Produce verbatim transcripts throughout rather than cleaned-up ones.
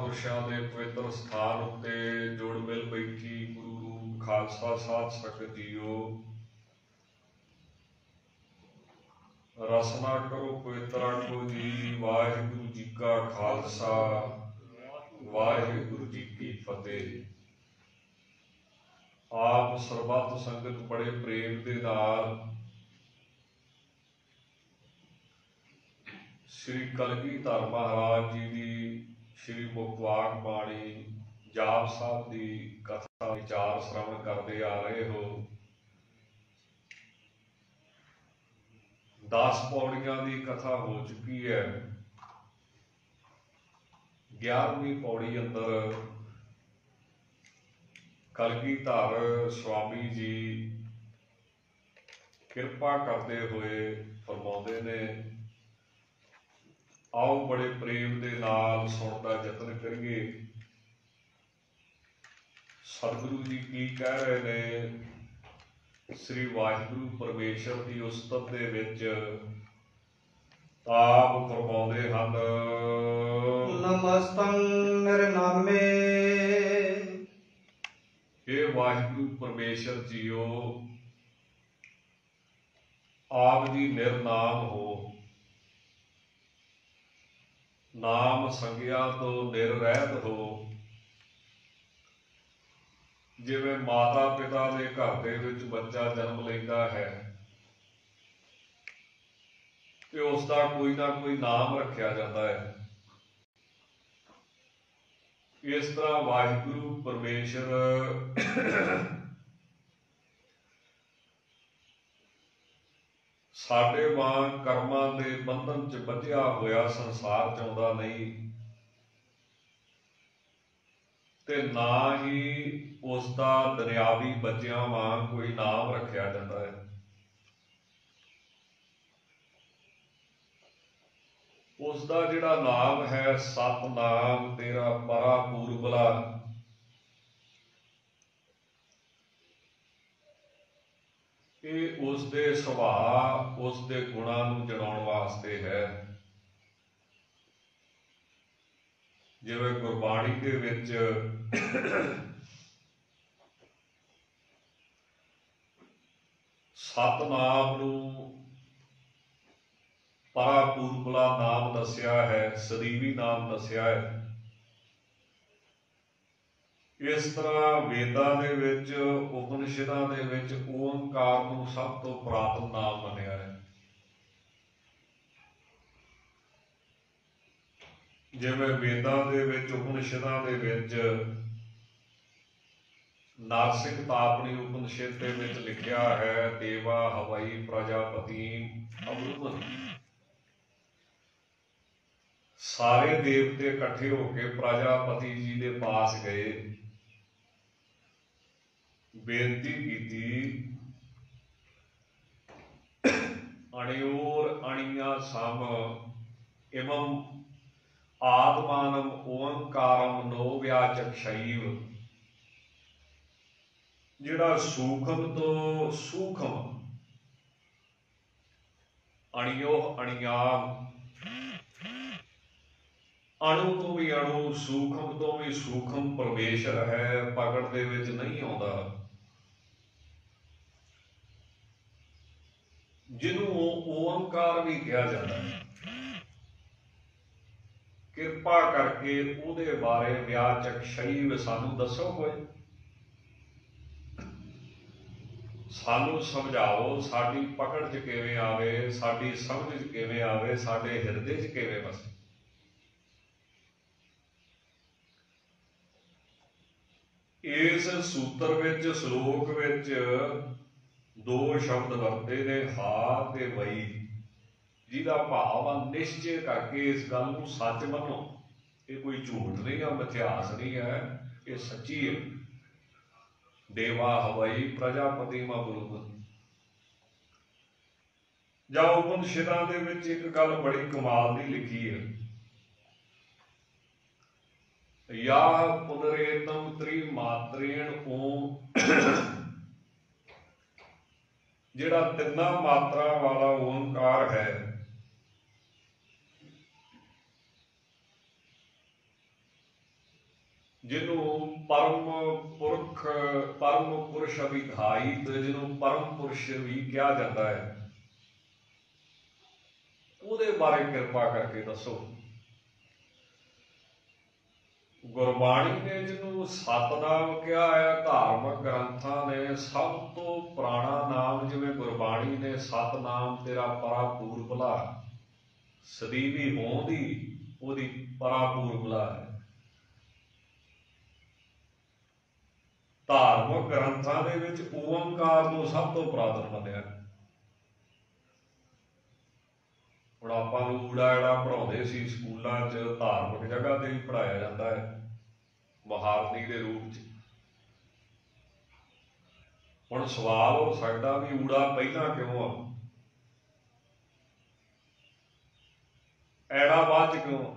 ਮਹਾਂਪੁਰਸ਼ਾਂ ਦੇ ਪਵਿੱਤਰ ਸਥਾਨ ਉੱਤੇ ਜੁੜ ਮਿਲ ਬੈਠੀ ਗੁਰੂ ਰੂਪ ਖਾਲਸਾ ਸਾਧ ਸੰਗਤ ਜੀਓ, ਰਸਨਾ ਕਰੋ ਪਵਿੱਤਰ ਆਖੋ ਜੀ। ਵਾਹਿਗੁਰੂ ਜੀ ਕਾ ਖਾਲਸਾ, ਵਾਹਿਗੁਰੂ ਜੀ ਕੀ ਫਤਿਹ। ਆਪ ਸਰਬੱਤ ਸੰਗਤ ਬੜੇ ਪ੍ਰੇਮ ਦੇ ਨਾਲ श्री कलगीधर महाराज जी की श्री मुखवाक बाणी जाप साहब की कथा विचार श्रवण करते आ रहे हो। दस पौड़ियां की कथा हो चुकी है। ग्यारहवीं पौड़ी अंदर कलगीधर स्वामी जी कृपा करते हुए फरमाते ने, आओ बड़े प्रेम के नाल सुनने का यत्न करिए। सतगुरु जी की कह रहे ने श्री वाहिगुरू परमेश्वर की उस्तत दे विच आप फरमाउंदे हन, नमस्तं निर्नामे। हे वाहिगुरू परमेश्वर जीओ, आप जी निर्नाम हो। नाम संगिया तो निररहित हो। जिवें माता पिता के घर दे विच बच्चा जन्म लैंदा है ते उसका कोई ना कोई नाम रखा जाता है। इस तरह वाहिगुरू परमेश्वर साडे वांग कर्मां दे बंधन च बंधिया होया संसार च आउंदा नहीं, ते ना ही उसका दुनियावी बच्चों वांग कोई नाम रखा जाता है। उसका जिहड़ा नाम है सतनाम तेरा परा पूरबला, ये उसके सुभाव उसके गुणों को जगाउण वास्ते है। जिवें गुरबाणी के विच सतनाम नूं परापूरबला नाम दस्या है, सदीवी नाम दस्या है। इस तरह वेदां दे विच उपनिषदां दे विच ओंकार नूं सब तो पुरातन नाम मन्निया है। जिवें वेदां दे विच उपनिषदां दे विच नारसिंह तापनी उपनिषद दे विच लिखिया है, देवा हवाई प्रजापति अमृतन। सारे देवते इकट्ठे होकर प्रजापति जी के पास गए, बेनती की, अणियोर अणिया सम एवं आत्मानम ओंकारम नो व्याचक शैव। जिहड़ा सूखम तो सूखम, अणियो अणियाम, अणु तो भी अणु, सूखम तो भी सूखम परमेश्वर है, प्रगट दे विच नहीं आउंदा। जिन्हों ओंकार भी कहा जाता है। कृपा करके उहदे बारे व्याचक शैव सानू दसो, कोई सानू समझाओ, साडी पकड़ च किवें आवे, साडी समझ च किवें आवे, साडे हिरदे च किवें वसे। इस सूत्र विच श्लोक विच दो शब्द वरते ने, हा ते वई, जिहदा भाव आ निश्चय करके इस गल नूं सच मनो। ये कोई झूठ नहीं है, मिथ्यास नहीं है, ये सच्ची है। देवा हवाई प्रजापति मबरूद। जां उपनिषदां दे विच एक गल बड़ी कमाल दी लिखी है, या पुनरेतम त्रिमात्रेण ओम। जिहड़ा तिन्ना मात्रा वाला ओंकार है, ਜਿਹਨੂੰ ਪਰਮ ਪੁਰਖ ਪਰਮ ਪੁਰਸ਼ ਅਭਿਧਾਇਤ, ਜਿਹਨੂੰ ਪਰਮ ਪੁਰਸ਼ ਵੀ ਕਿਹਾ ਜਾਂਦਾ ਹੈ, ਉਹਦੇ ਬਾਰੇ ਕਿਰਪਾ ਕਰਕੇ ਦੱਸੋ। ਗੁਰਬਾਣੀ ਨੇ ਜਿਹਨੂੰ ਸਤਨਾਮ ਕਿਹਾ ਹੈ, ਧਾਰਮਿਕ ਗ੍ਰੰਥਾਂ ਨੇ ਸਭ ਤੋਂ ਪੁਰਾਣਾ ਨਾਮ, ਜਿਵੇਂ ਗੁਰਬਾਣੀ ਨੇ ਸਤਨਾਮ ਤੇਰਾ ਪਰਾਪੂਰ ਭਲਾ, ਸਦੀਵੀ ਹੋਂਦ ਦੀ ਉਹਦੀ ਪਰਾਪੂਰ ਭਲਾ ਹੈ। ਧਾਰਮਿਕ ਗ੍ਰੰਥਾਂ ਦੇ ਵਿੱਚ ਓੰਕਾਰ ਨੂੰ ਸਭ ਤੋਂ ਪੁਰਾਤਨ ਮੰਨਿਆ। ਹੁਣ ਆਪਾਂ ਨੂੰ ਊੜਾ ਐੜਾ ਪੜ੍ਹਾਉਂਦੇ ਸੀ ਸਕੂਲਾਂ 'ਚ, ਧਾਰਮਿਕ ਜਗ੍ਹਾ ਤੇ ਵੀ ਪੜ੍ਹਾਇਆ ਜਾਂਦਾ ਹੈ ਮਹਾਰਨੀ ਦੇ ਰੂਪ 'ਚ। ਹੁਣ ਸਵਾਲ ਹੋ ਸਕਦਾ ਵੀ ਊੜਾ ਪਹਿਲਾਂ ਕਿਉਂ ਆ, ਐੜਾ ਬਾਅਦ 'ਚ ਕਿਉਂ?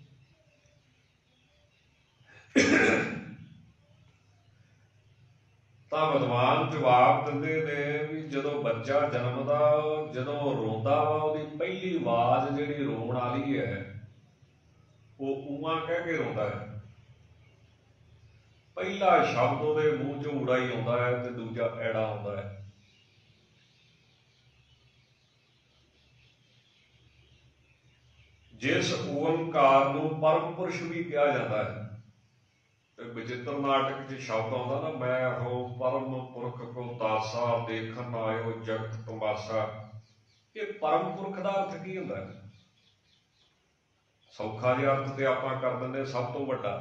ਤਾਂ ਵਿਦਵਾਨ ਜਵਾਬ ਦਿੰਦੇ ਨੇ ਵੀ ਜਦੋਂ ਬੱਚਾ ਜਨਮਦਾ, ਜਦੋਂ ਰੋਂਦਾ ਵਾ, ਉਹਦੀ ਪਹਿਲੀ ਆਵਾਜ਼ ਜਿਹੜੀ ਰੋਣ ਵਾਲੀ ਹੈ ਉਹ ਊਆਂ ਕਹਿ ਕੇ ਰੋਂਦਾ ਹੈ। ਪਹਿਲਾ ਸ਼ਬਦ ਉਹਦੇ ਮੂੰਹ 'ਚੋਂ ਊੜਾ ਹੀ ਆਉਂਦਾ ਹੈ ਤੇ ਦੂਜਾ ਐੜਾ ਆਉਂਦਾ ਹੈ। ਜਿਸ ਓੰਕਾਰ ਨੂੰ ਪਰਮ ਪੁਰਸ਼ ਵੀ ਕਿਹਾ ਜਾਂਦਾ ਹੈ, ਬਚਿੱਤਰ ਨਾਟਕ 'ਚ ਸ਼ਬਦ ਆਉਂਦਾ ਨਾ, ਮੈਂ ਹੋ ਪਰਮ ਪੁਰਖ ਕੋ ਦਾਸਾ, ਦੇਖਣ ਆਇਓ ਜਗਤ ਤਮਾਸਾ। ਇਹ ਪਰਮ ਪੁਰਖ ਦਾ ਅਰਥ ਕੀ ਹੁੰਦਾ ਹੈ? ਸੌਖਾ ਜਿਹਾ ਅਰਥ ਤੇ ਆਪਾਂ ਕਰ ਦਿੰਦੇ ਸਭ ਤੋਂ ਵੱਡਾ,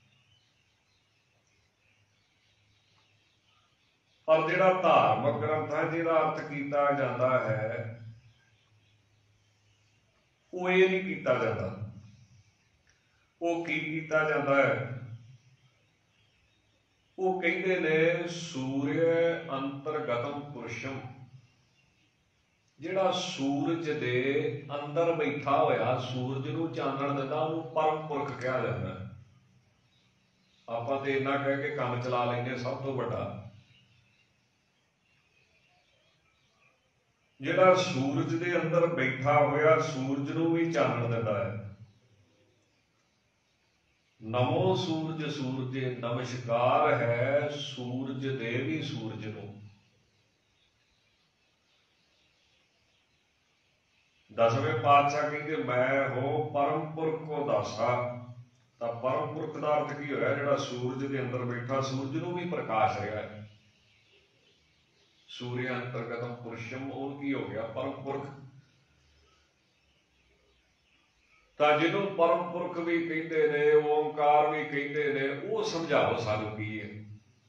ਪਰ ਜਿਹੜਾ ਧਾਰਮਿਕ ਗ੍ਰੰਥਾਂ 'ਚ ਇਹਦਾ ਅਰਥ ਕੀਤਾ ਜਾਂਦਾ ਹੈ ਉਹ ਇਹ ਨਹੀਂ ਕੀਤਾ ਜਾਂਦਾ। ਉਹ ਕੀ ਕੀਤਾ ਜਾਂਦਾ ਹੈ? ਉਹ ਕਹਿੰਦੇ ਨੇ ਸੂਰਯ ਅੰਤਰਗਤਮ ਪੁਰਸ਼ਮ, ਜਿਹੜਾ ਸੂਰਜ ਦੇ ਅੰਦਰ ਬੈਠਾ ਹੋਇਆ, ਸੂਰਜ ਨੂੰ ਚਾਨਣ ਦਿੰਦਾ, ਉਹਨੂੰ ਪਰਮ ਪੁਰਖ ਕਿਹਾ ਜਾਂਦਾ ਹੈ। ਆਪਾਂ ਤੇ ਇੰਨਾ ਕਹਿ ਕੇ ਕੰਮ ਚਲਾ ਲੈਂਦੇ ਸਭ ਤੋਂ ਵੱਡਾ। ਜਿਹੜਾ ਸੂਰਜ ਦੇ ਅੰਦਰ ਬੈਠਾ ਹੋਇਆ, ਸੂਰਜ ਨੂੰ ਵੀ ਚਾਨਣ ਦਿੰਦਾ ਹੈ। ਨਮੋ ਸੂਰਜ ਸੂਰਜੇ, ਨਮਸਕਾਰ ਹੈ ਸੂਰਜ ਦੇ ਵੀ ਸੂਰਜ ਨੂੰ। ਦਸਵੇਂ ਪਾਤਸ਼ਾਹ ਕਹਿੰਦੇ ਮੈਂ ਹੋ ਪਰਮ ਪੁਰਖ ਕੋ ਦਾਸਾ। ਤਾਂ ਪਰਮ ਪੁਰਖ ਦਾ ਅਰਥ ਕੀ ਹੋਇਆ? ਜਿਹੜਾ ਸੂਰਜ ਦੇ ਅੰਦਰ ਬੈਠਾ, ਸੂਰਜ ਨੂੰ ਵੀ ਪ੍ਰਕਾਸ਼ ਰਿਹਾ ਹੈ। ਸੂਰਯ ਅੰਤਰਗਤਮ ਪੁਰਸ਼ਮ, ਉਹ ਕੀ ਹੋ ਗਿਆ? ਪਰਮ ਪੁਰਖ। ਤਾਂ ਜਿਹਨੂੰ ਪਰਮ ਪੁਰਖ ਵੀ ਕਹਿੰਦੇ ਨੇ, ਓਂਕਾਰ ਵੀ ਕਹਿੰਦੇ ਨੇ, ਉਹ ਸਮਝਾਓ ਸਾਨੂੰ ਕੀ ਹੈ?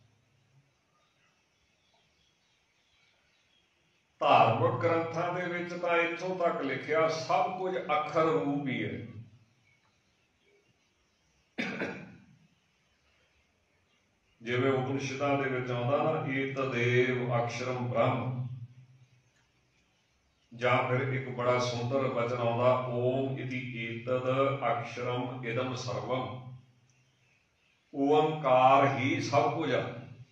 ਧਾਰਮਿਕ ਗ੍ਰੰਥਾਂ ਦੇ ਵਿੱਚ ਤਾਂ ਇੱਥੋਂ ਤੱਕ ਲਿਖਿਆ ਸਭ ਕੁਝ ਅੱਖਰ ਰੂਪ ਹੀ ਹੈ। ਜਿਵੇਂ ਉਪਨਿਸ਼ਦਾਂ ਦੇ ਵਿੱਚ ਆਉਂਦਾ ਨਾ, ਏਤਦੇਵ ਅਕਸ਼ਰਮ ਬ੍ਰਹਮ, ਜਾਂ ਫਿਰ ਇੱਕ ਬੜਾ ਸੁੰਦਰ ਬਚਨ ਆਉਂਦਾ, ਓਮ ਇਤੀ ਏਤਦ ਅਕਸ਼ਰਮ ਇਦਮ ਸਰਵਮ। ਓੰਕਾਰ ਹੀ ਸਭ ਕੁਝ ਆ।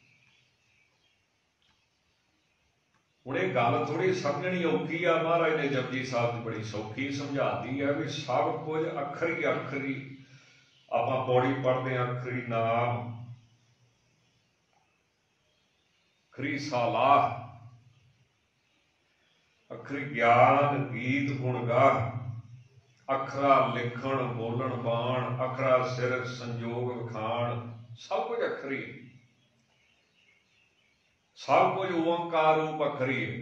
ਹੁਣ ਇਹ ਗੱਲ ਥੋੜੀ ਸਮਝਣੀ ਔਖੀ ਆ, ਮਹਾਰਾਜ ਨੇ ਜਪਜੀ ਸਾਹਿਬ ਦੀ ਬੜੀ ਸੌਖੀ ਸਮਝਾਤੀ ਹੈ ਵੀ ਸਭ ਕੁਝ ਅੱਖਰੀ ਅੱਖਰੀ। ਆਪਾਂ ਪੌੜੀ ਪੜ੍ਹਦੇ ਹਾਂ, ਅੱਖਰੀ ਨਾਮ, ਅੱਖਰੀ ਸਾਲਾਹ, ਅੱਖਰੀ ਗਿਆਨ ਗੀਤ ਗੁਣ ਗਾਹ, ਅੱਖਰਾ ਲਿਖਣ ਬੋਲਣ ਬਾਣ, ਅੱਖਰਾ ਸਿਰ ਸੰਜੋਗ ਵਿਖਾਣ, ਸਭ ਕੁਝ ਅੱਖਰੀ, ਸਭ ਕੁਝ ਓੰਕਾਰ ਰੂਪ ਅੱਖਰੀ ਹੈ।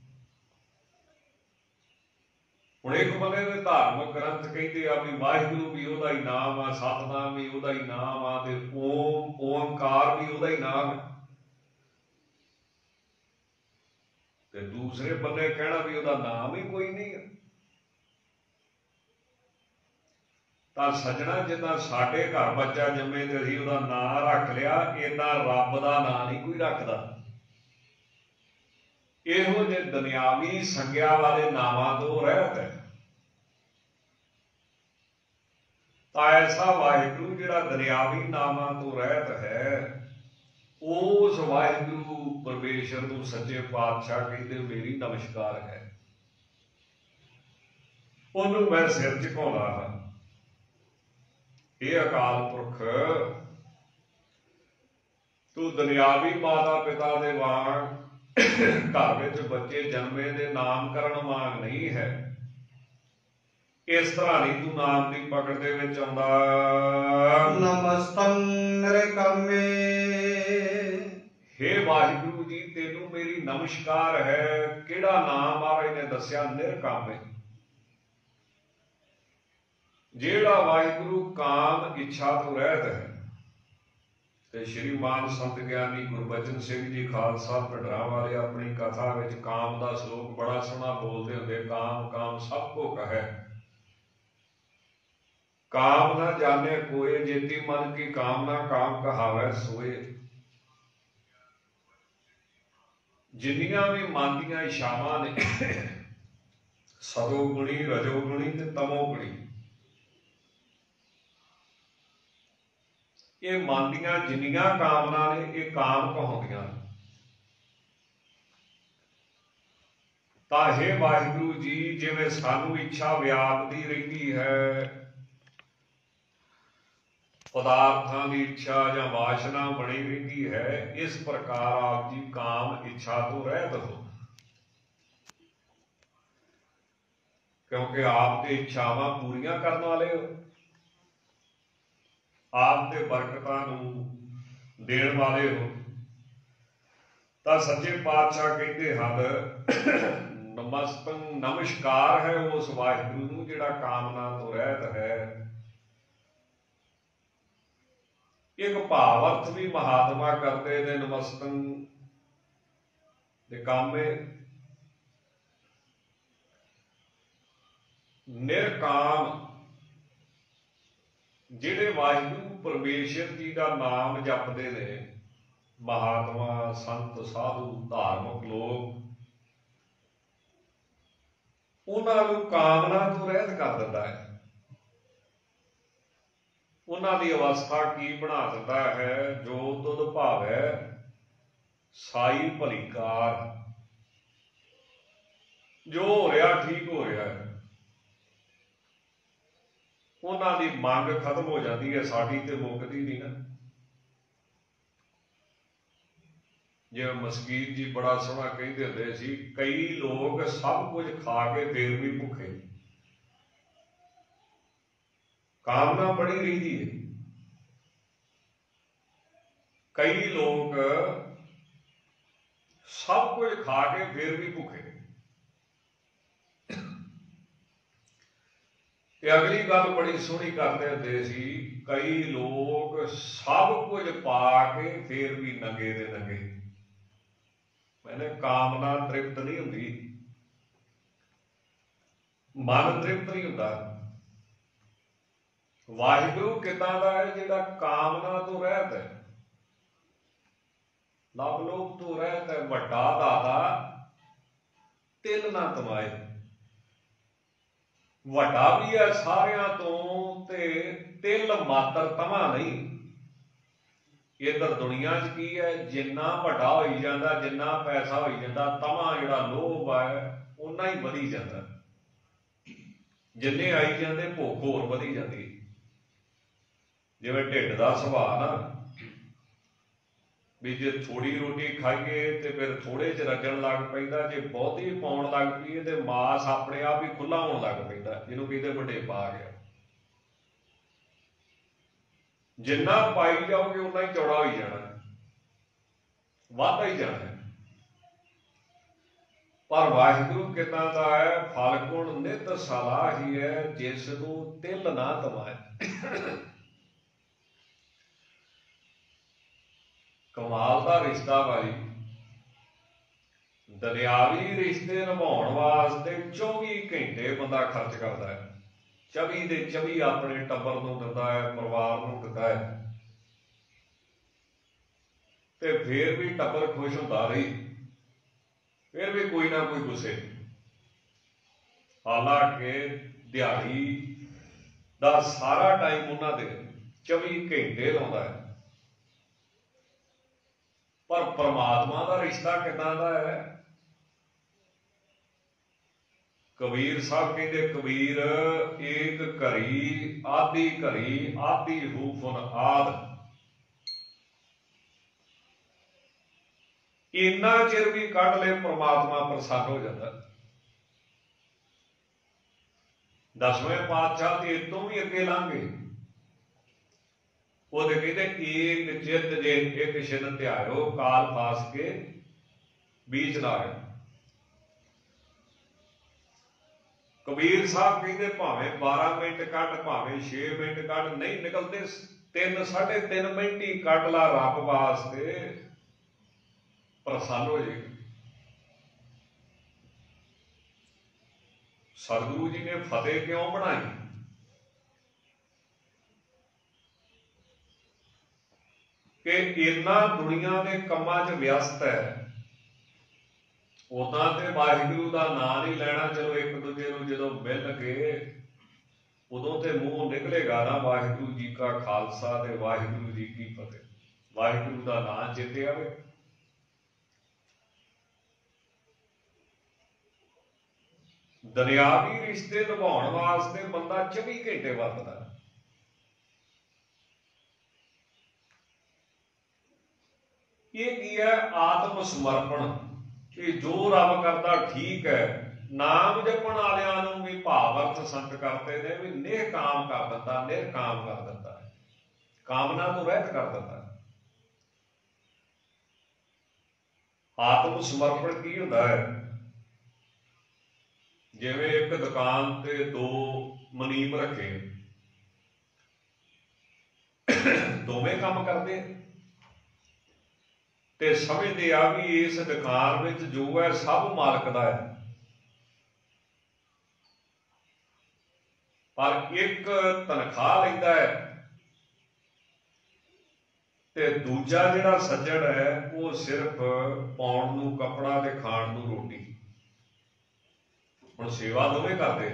ਹੁਣ ਇੱਕ ਬੰਦੇ ਦੇ ਧਾਰਮਿਕ ਗ੍ਰੰਥ ਕਹਿੰਦੇ ਆ ਵੀ ਵਾਹਿਗੁਰੂ ਵੀ ਉਹਦਾ ਹੀ ਨਾਮ ਆ, ਸਤਨਾਮ ਵੀ ਉਹਦਾ ਹੀ ਨਾਮ ਆ, ਤੇ ਓਮ ਓੰਕਾਰ ਵੀ ਉਹਦਾ ਹੀ ਨਾਮ ਹੈ। ਤੇ ਦੂਸਰੇ ਬੰਦੇ ਕਹਿਣਾ ਵੀ ਉਹਦਾ ਨਾਮ ਹੀ ਕੋਈ ਨਹੀਂ ਹੈ। ਤਾਂ ਸੱਜਣਾ, ਜਿੱਦਾਂ ਸਾਡੇ ਘਰ ਬੱਚਾ ਜੰਮੇ ਤੇ ਅਸੀਂ ਉਹਦਾ ਨਾਂ ਰੱਖ ਲਿਆ, ਏਦਾਂ ਰੱਬ ਦਾ ਨਾਂ ਨਹੀਂ ਕੋਈ ਰੱਖਦਾ। ਇਹੋ ਜਿਹੇ ਦੁਨਿਆਵੀ ਸੰਗਿਆ ਵਾਲੇ ਨਾਵਾਂ ਤੋਂ ਰਹਿਤ ਹੈ। ਤਾਂ ਐਸਾ ਵਾਹਿਗੁਰੂ ਜਿਹੜਾ ਦੁਨਿਆਵੀ ਨਾਵਾਂ ਤੋਂ ਰਹਿਤ ਹੈ, ਉਸ ਵਾਹਿਗੁਰੂ ਪਰਮੇਸ਼ਰ ਨੂੰ ਸੱਚੇ ਪਾਤਸ਼ਾਹ ਕਹਿੰਦੇ ਮੇਰੀ ਨਮਸਕਾਰ ਹੈ। ਉਹਨੂੰ ਮੈਂ ਸਿਰ ਝੁਕਾਉਂਦਾ ਹਾਂ। ਇਹ ਅਕਾਲ ਪੁਰਖ ਤੂੰ ਦੁਨਿਆਵੀ ਮਾਤਾ ਪਿਤਾ ਦੇ ਵਾਂਗ ਘਰ ਵਿੱਚ ਬੱਚੇ ਜਨਮੇ ਦੇ ਨਾਮਕਰਨ ਵਾਂਗ ਨਹੀਂ ਹੈ। ਇਸ ਤਰ੍ਹਾਂ ਨਹੀਂ ਤੂੰ ਨਾਮ ਦੀ ਪਕੜ ਦੇ ਵਿੱਚ ਆਉਂਦਾ। ਨਮਸਤੰ ਨਿਰਕਾਮੇ। ਹੇ ਵਾਹਿਗੁਰੂ ਜੀ, ਤੈਨੂੰ ਮੇਰੀ ਨਮਸਕਾਰ ਹੈ। ਕਿਹੜਾ ਨਾਮ ਮਹਾਰਾਜ ਨੇ ਦੱਸਿਆ? ਨਿਰਕਾਮੇ। ਜਿਹੜਾ ਵਾਹਿਗੁਰੂ ਕਾਮ ਇੱਛਾ ਤੋਂ ਰਹਿਤ ਹੈ। ਤੇ ਸ਼੍ਰੀਮਾਨ ਸੰਤ ਗਿਆਨੀ ਗੁਰਬਚਨ ਸਿੰਘ ਜੀ ਖਾਲਸਾ ਭਿੰਡਰਾਂ ਵਾਲੇ ਆਪਣੀ ਕਥਾ ਵਿੱਚ ਕਾਮ ਦਾ ਸ਼ਲੋਕ ਬੜਾ ਸੋਹਣਾ ਬੋਲਦੇ ਹੁੰਦੇ। ਕਾਮ ਕਾਮ ਸਭ ਕੋ ਕਹੈ, ਕਾਮ ਨਾ ਜਾਣੇ ਕੋਏ, ਜੇਤੀ ਮਨ ਕੀ ਕਾਮਨਾ ਕਾਮ ਕਹਾਵੈ ਸੋਏ। ਜਿੰਨੀਆਂ ਵੀ ਮਨ ਦੀਆਂ ਇਛਾਵਾਂ ਨੇ, ਸਤੋ ਗੁਣੀ, ਰਜੋ ਗੁਣੀ ਤੇ ਤਮੋ ਗੁਣੀ, ਇਹ ਮਨ ਦੀਆਂ ਜਿੰਨੀਆਂ ਕਾਮਨਾ ਨੇ ਇਹ ਕਾਮ ਕਹਾਉਂਦੀਆਂ ਨੇ। ਤਾਂ ਹੇ ਵਾਹਿਗੁਰੂ ਜੀ, ਜਿਵੇਂ ਸਾਨੂੰ ਇੱਛਾ ਵਿਆਪਦੀ ਰਹਿੰਦੀ ਹੈ, ਪਦਾਰਥਾਂ ਦੀ ਇੱਛਾ ਜਾਂ ਵਾਸ਼ਨਾ ਬਣੀ ਰਹਿੰਦੀ ਹੈ, ਇਸ ਪ੍ਰਕਾਰ ਆਪ ਜੀ ਕਾਮ ਇੱਛਾ ਤੋਂ ਰਹਿਤ ਹੋ। ਕਿਉਂਕਿ ਆਪ ਦੇ ਇੱਛਾਵਾਂ ਪੂਰੀਆਂ ਕਰਨ ਵਾਲੇ ਹੋ, ਆਪ ਦੇ ਬਰਕਤਾਂ ਨੂੰ ਦੇਣ ਵਾਲੇ ਹੋ। ਤਾਂ ਸੱਚੇ ਪਾਤਸ਼ਾਹ ਕਹਿੰਦੇ ਹਨ, ਨਮਸਤੰ, ਨਮਸਕਾਰ ਹੈ ਉਸ ਵਾਹਿਗੁਰੂ ਨੂੰ ਜਿਹੜਾ ਕਾਮਨਾ ਤੋਂ ਰਹਿਤ ਹੈ। ਇੱਕ ਭਾਵ ਅਰਥ ਵੀ ਮਹਾਤਮਾ ਕਰਦੇ ਨੇ ਨਮਸਤੰ ਦੇ ਕਾਮੇ। ਨਿਰਕਾਮ, ਜਿਹੜੇ ਵਾਹਿਗੁਰੂ ਪਰਮੇਸ਼ਰ ਜੀ ਦਾ ਨਾਮ ਜਪਦੇ ਨੇ, ਮਹਾਤਮਾ, ਸੰਤ, ਸਾਧੂ, ਧਾਰਮਿਕ ਲੋਕ, ਉਹਨਾਂ ਨੂੰ ਕਾਮਨਾ ਤੋਂ ਰਹਿਤ ਕਰ ਦਿੰਦਾ ਹੈ। ਉਹਨਾਂ ਦੀ ਅਵਸਥਾ ਕੀ ਬਣਾ ਦਿੰਦਾ ਹੈ? ਜੋ ਤੁਧ ਭਾਵੈ ਸਾਈ ਭਲੀ ਕਾਰ। ਜੋ ਹੋ ਰਿਹਾ ਠੀਕ ਹੋ ਰਿਹਾ ਹੈ। ਉਹਨਾਂ ਦੀ ਮੰਗ ਖਤਮ ਹੋ ਜਾਂਦੀ ਹੈ, ਸਾਡੀ ਤੇ ਮੁੱਕਦੀ ਨਹੀਂ ਨਾ। ਜਿਵੇਂ ਮਸਕੀਤ ਜੀ ਬੜਾ ਸੋਹਣਾ ਕਹਿੰਦੇ ਹੁੰਦੇ ਸੀ, ਕਈ ਲੋਕ ਸਭ ਕੁਝ ਖਾ ਕੇ ਫੇਰ ਵੀ ਭੁੱਖੇ। ਕਾਮਨਾ ਬੜੀ ਰਹਿੰਦੀ ਹੈ। ਕਈ ਲੋਕ ਸਭ ਕੁਝ ਖਾ ਕੇ ਫੇਰ ਵੀ ਭੁੱਖੇ। ਤੇ ਅਗਲੀ ਗੱਲ ਬੜੀ ਸੋਹਣੀ ਕਰਦੇ ਹੁੰਦੇ ਸੀ, ਕਈ ਲੋਕ ਸਭ ਕੁਝ ਪਾ ਕੇ ਫੇਰ ਵੀ ਨੰਗੇ ਦੇ ਨੰਗੇ। ਮੈਨੇ ਕਾਮਨਾ ਤ੍ਰਿਪਤ ਨਹੀਂ ਹੁੰਦੀ, ਮਨ ਤ੍ਰਿਪਤ ਨਹੀਂ ਹੁੰਦਾ। ਵਾਹਿਗੁਰੂ ਕਿੱਦਾਂ ਦਾ ਹੈ? ਜਿਹੜਾ ਕਾਮਨਾ ਤੋਂ ਰਹਿਤ ਹੈ, ਲਵ ਲੋਭ ਤੋਂ ਰਹਿਤ ਹੈ। ਵੱਡਾ ਦਾਤਾ ਤਿਲ ਨਾ ਤਮਾਏ। ਵੱਡਾ ਵੀ ਹੈ ਸਾਰਿਆਂ ਤੋਂ, ਤੇ ਤਿਲ ਮਾਤਰ ਤਮਾ ਨਹੀਂ। ਇੱਧਰ ਦੁਨੀਆ 'ਚ ਕੀ ਹੈ? ਜਿੰਨਾ ਵੱਡਾ ਹੋਈ ਜਾਂਦਾ, ਜਿੰਨਾ ਪੈਸਾ ਹੋਈ ਜਾਂਦਾ, ਤਮਾ ਜਿਹੜਾ ਲੋਭ ਹੈ ਓਨਾ ਹੀ ਵਧੀ ਜਾਂਦਾ। ਜਿੰਨੇ ਆਈ ਜਾਂਦੇ ਭੁੱਖ ਹੋਰ ਵਧੀ ਜਾਂਦੀ। ਜਿਵੇਂ ਢਿੱਡ ਦਾ ਸੁਭਾਅ ਨਾ, ਵੀ ਜੇ ਥੋੜੀ ਰੋਟੀ ਖਾਈਏ ਤੇ ਫਿਰ ਥੋੜੇ 'ਚ ਰੱਜਣ ਲੱਗ ਪੈਂਦਾ, ਜੇ ਬਹੁਤੀ ਪਾਉਣ ਲੱਗ ਪਈਏ ਤੇ ਮਾਸ ਆਪਣੇ ਆਪ ਹੀ ਖੁੱਲਾ ਹੋਣ ਲੱਗ ਪੈਂਦਾ, ਜਿਹਨੂੰ ਕਹਿੰਦੇ ਵਡੇਪਾ ਆ ਗਿਆ। ਜਿੰਨਾ ਪਾਈ ਜਾਓਗੇ ਉਨਾ ਹੀ ਚੌੜਾ ਹੋਈ ਜਾਣਾ, ਵੱਧਦਾ ਹੀ ਜਾਣਾ। ਪਰ ਵਾਹਿਗੁਰੂ ਕਿੱਦਾਂ ਦਾ ਹੈ? ਫਲ ਗੁਣ ਨਿਤ ਸਲਾਹੀ ਹੈ, ਜਿਸ ਨੂੰ ਤਿਲ ਨਾ ਤਮਾਏ। ਕਮਾਲ ਦਾ ਰਿਸ਼ਤਾ ਭਾਈ। ਦੁਨਿਆਵੀ ਰਿਸ਼ਤੇ ਨਿਭਾਉਣ ਵਾਸਤੇ ਚੌਵੀ ਘੰਟੇ ਬੰਦਾ ਖਰਚ ਕਰਦਾ ਹੈ। ਚੌਵੀ ਦੇ ਚੌਵੀ ਆਪਣੇ ਟੱਬਰ ਨੂੰ ਦਿੰਦਾ ਹੈ, ਪਰਿਵਾਰ ਨੂੰ ਦਿੰਦਾ ਹੈ, ਤੇ ਫੇਰ ਵੀ ਟੱਬਰ ਖੁਸ਼ ਹੁੰਦਾ ਰਹੀ, ਫਿਰ ਵੀ ਕੋਈ ਨਾ ਕੋਈ ਗੁੱਸੇ। ਹਾਲਾਂਕਿ ਦਿਹਾੜੀ ਦਾ ਸਾਰਾ ਟਾਈਮ ਉਹਨਾਂ ਦੇ ਚੌਵੀ ਘੰਟੇ ਲਾਉਂਦਾ ਹੈ। ਪਰ ਪਰਮਾਤਮਾ ਦਾ ਰਿਸ਼ਤਾ ਕਿੱਦਾਂ ਦਾ ਹੈ? ਕਬੀਰ ਸਾਹਿਬ ਕਹਿੰਦੇ, ਕਬੀਰ ਏਕ ਘਰੀ ਆਦੀ ਘਰੀ ਆਦੀ ਹੂਫਨ ਆਦ। ਇੰਨਾ ਚਿਰ ਵੀ ਕੱਢ ਲੈ ਪ੍ਰਮਾਤਮਾ ਪ੍ਰਸੰਨ ਹੋ ਜਾਂਦਾ। ਦਸਵੇਂ ਪਾਤਸ਼ਾਹ ਤੇ ਇਹ ਤੋਂ ਵੀ ਅੱਗੇ ਲੰਘ ਗਏ। ਉਹਦੇ ਕਹਿੰਦੇ ਏਕ ਚਿੱਤ ਜੇ ਇੱਕ ਛਿਨ ਧਿਆਇਓ ਕਾਲ ਫਾਸ ਕੇ ਬੀਚ ਲਾਇਓ। ਕਬੀਰ ਸਾਹਿਬ ਕਹਿੰਦੇ ਭਾਵੇਂ ਬਾਰਾਂ ਮਿੰਟ ਕੱਢ ਭਾਵੇਂ ਛੇ ਮਿੰਟ ਕੱਢ, ਨਹੀਂ ਨਿਕਲਦੇ ਤਿੰਨ ਸਾਢੇ ਤਿੰਨ ਮਿੰਟ ਹੀ ਕੱਢ ਲਾ ਰੱਬ ਵਾਸਤੇ, ਪ੍ਰਸੰਨ ਹੋ ਜਾਏਗਾ। ਸਤਿਗੁਰੂ ਜੀ ਨੇ ਫਤਿਹ ਕਿਉਂ ਬਣਾਈ? ਕਿ ਇੰਨਾ ਦੁਨੀਆ ਦੇ ਕੰਮਾਂ 'ਚ ਵਿਅਸਤ ਹੈ, ਉਦਾਂ ਤੇ ਵਾਹਿਗੁਰੂ ਦਾ ਨਾਂ ਨਹੀਂ ਲੈਣਾ। ਚਲੋ ਇੱਕ ਦੂਜੇ ਨੂੰ ਜਦੋਂ ਮਿਲ ਗਏ ਉਦੋਂ ਤੇ ਮੂੰਹ ਨਿਕਲੇਗਾ ਨਾ ਵਾਹਿਗੁਰੂ ਜੀ ਕਾ ਖਾਲਸਾ ਤੇ ਵਾਹਿਗੁਰੂ ਜੀ ਕੀ ਫਤਿਹ, ਵਾਹਿਗੁਰੂ ਦਾ ਨਾਂ ਚੇਤੇ ਆਵੇ। ਦੁਨਿਆਵੀ ਰਿਸ਼ਤੇ ਨਿਭਾਉਣ ਵਾਸਤੇ ਬੰਦਾ ਚੌਵੀ ਘੰਟੇ ਵਰਤਦਾ। ਇਹ ਕੀ ਹੈ? ਆਤਮ ਸਮਰਪਣ। ਕਿ ਜੋ ਰੱਬ ਕਰਦਾ ਠੀਕ ਹੈ। ਨਾਮ ਜਪਣ ਵਾਲਿਆਂ ਨੂੰ ਵੀ ਭਾਵ ਅਰਥ ਸੰਤ ਕਰਦੇ ਨੇ ਵੀ ਨਿਹਕਾਮ ਕਰ ਦਿੰਦਾ, ਨਿਰਕਾਮ ਕਰ ਦਿੰਦਾ, ਕਾਮਨਾ ਤੋਂ ਰਹਿਤ ਕਰ ਦਿੰਦਾ। ਆਤਮ ਸਮਰਪਣ ਕੀ ਹੁੰਦਾ ਹੈ? ਜਿਵੇਂ ਇੱਕ ਦੁਕਾਨ ਤੇ ਦੋ ਮੁਨੀਮ ਰੱਖੇ, ਦੋਵੇਂ ਕੰਮ ਕਰਦੇ ਤੇ ਸਮਝਦੇ ਆ ਵੀ ਇਸ ਦੁਕਾਨ ਵਿੱਚ ਜੋ ਹੈ ਸਭ ਮਾਲਕ ਦਾ ਹੈ, ਪਰ ਇੱਕ ਤਨਖਾਹ ਲੈਂਦਾ ਹੈ ਤੇ ਦੂਜਾ ਜਿਹੜਾ ਸੱਜਣ ਹੈ ਉਹ ਸਿਰਫ ਪਾਉਣ ਨੂੰ ਕੱਪੜਾ ਤੇ ਖਾਣ ਨੂੰ ਰੋਟੀ। ਹੁਣ ਸੇਵਾ ਦੋਵੇਂ ਕਰਦੇ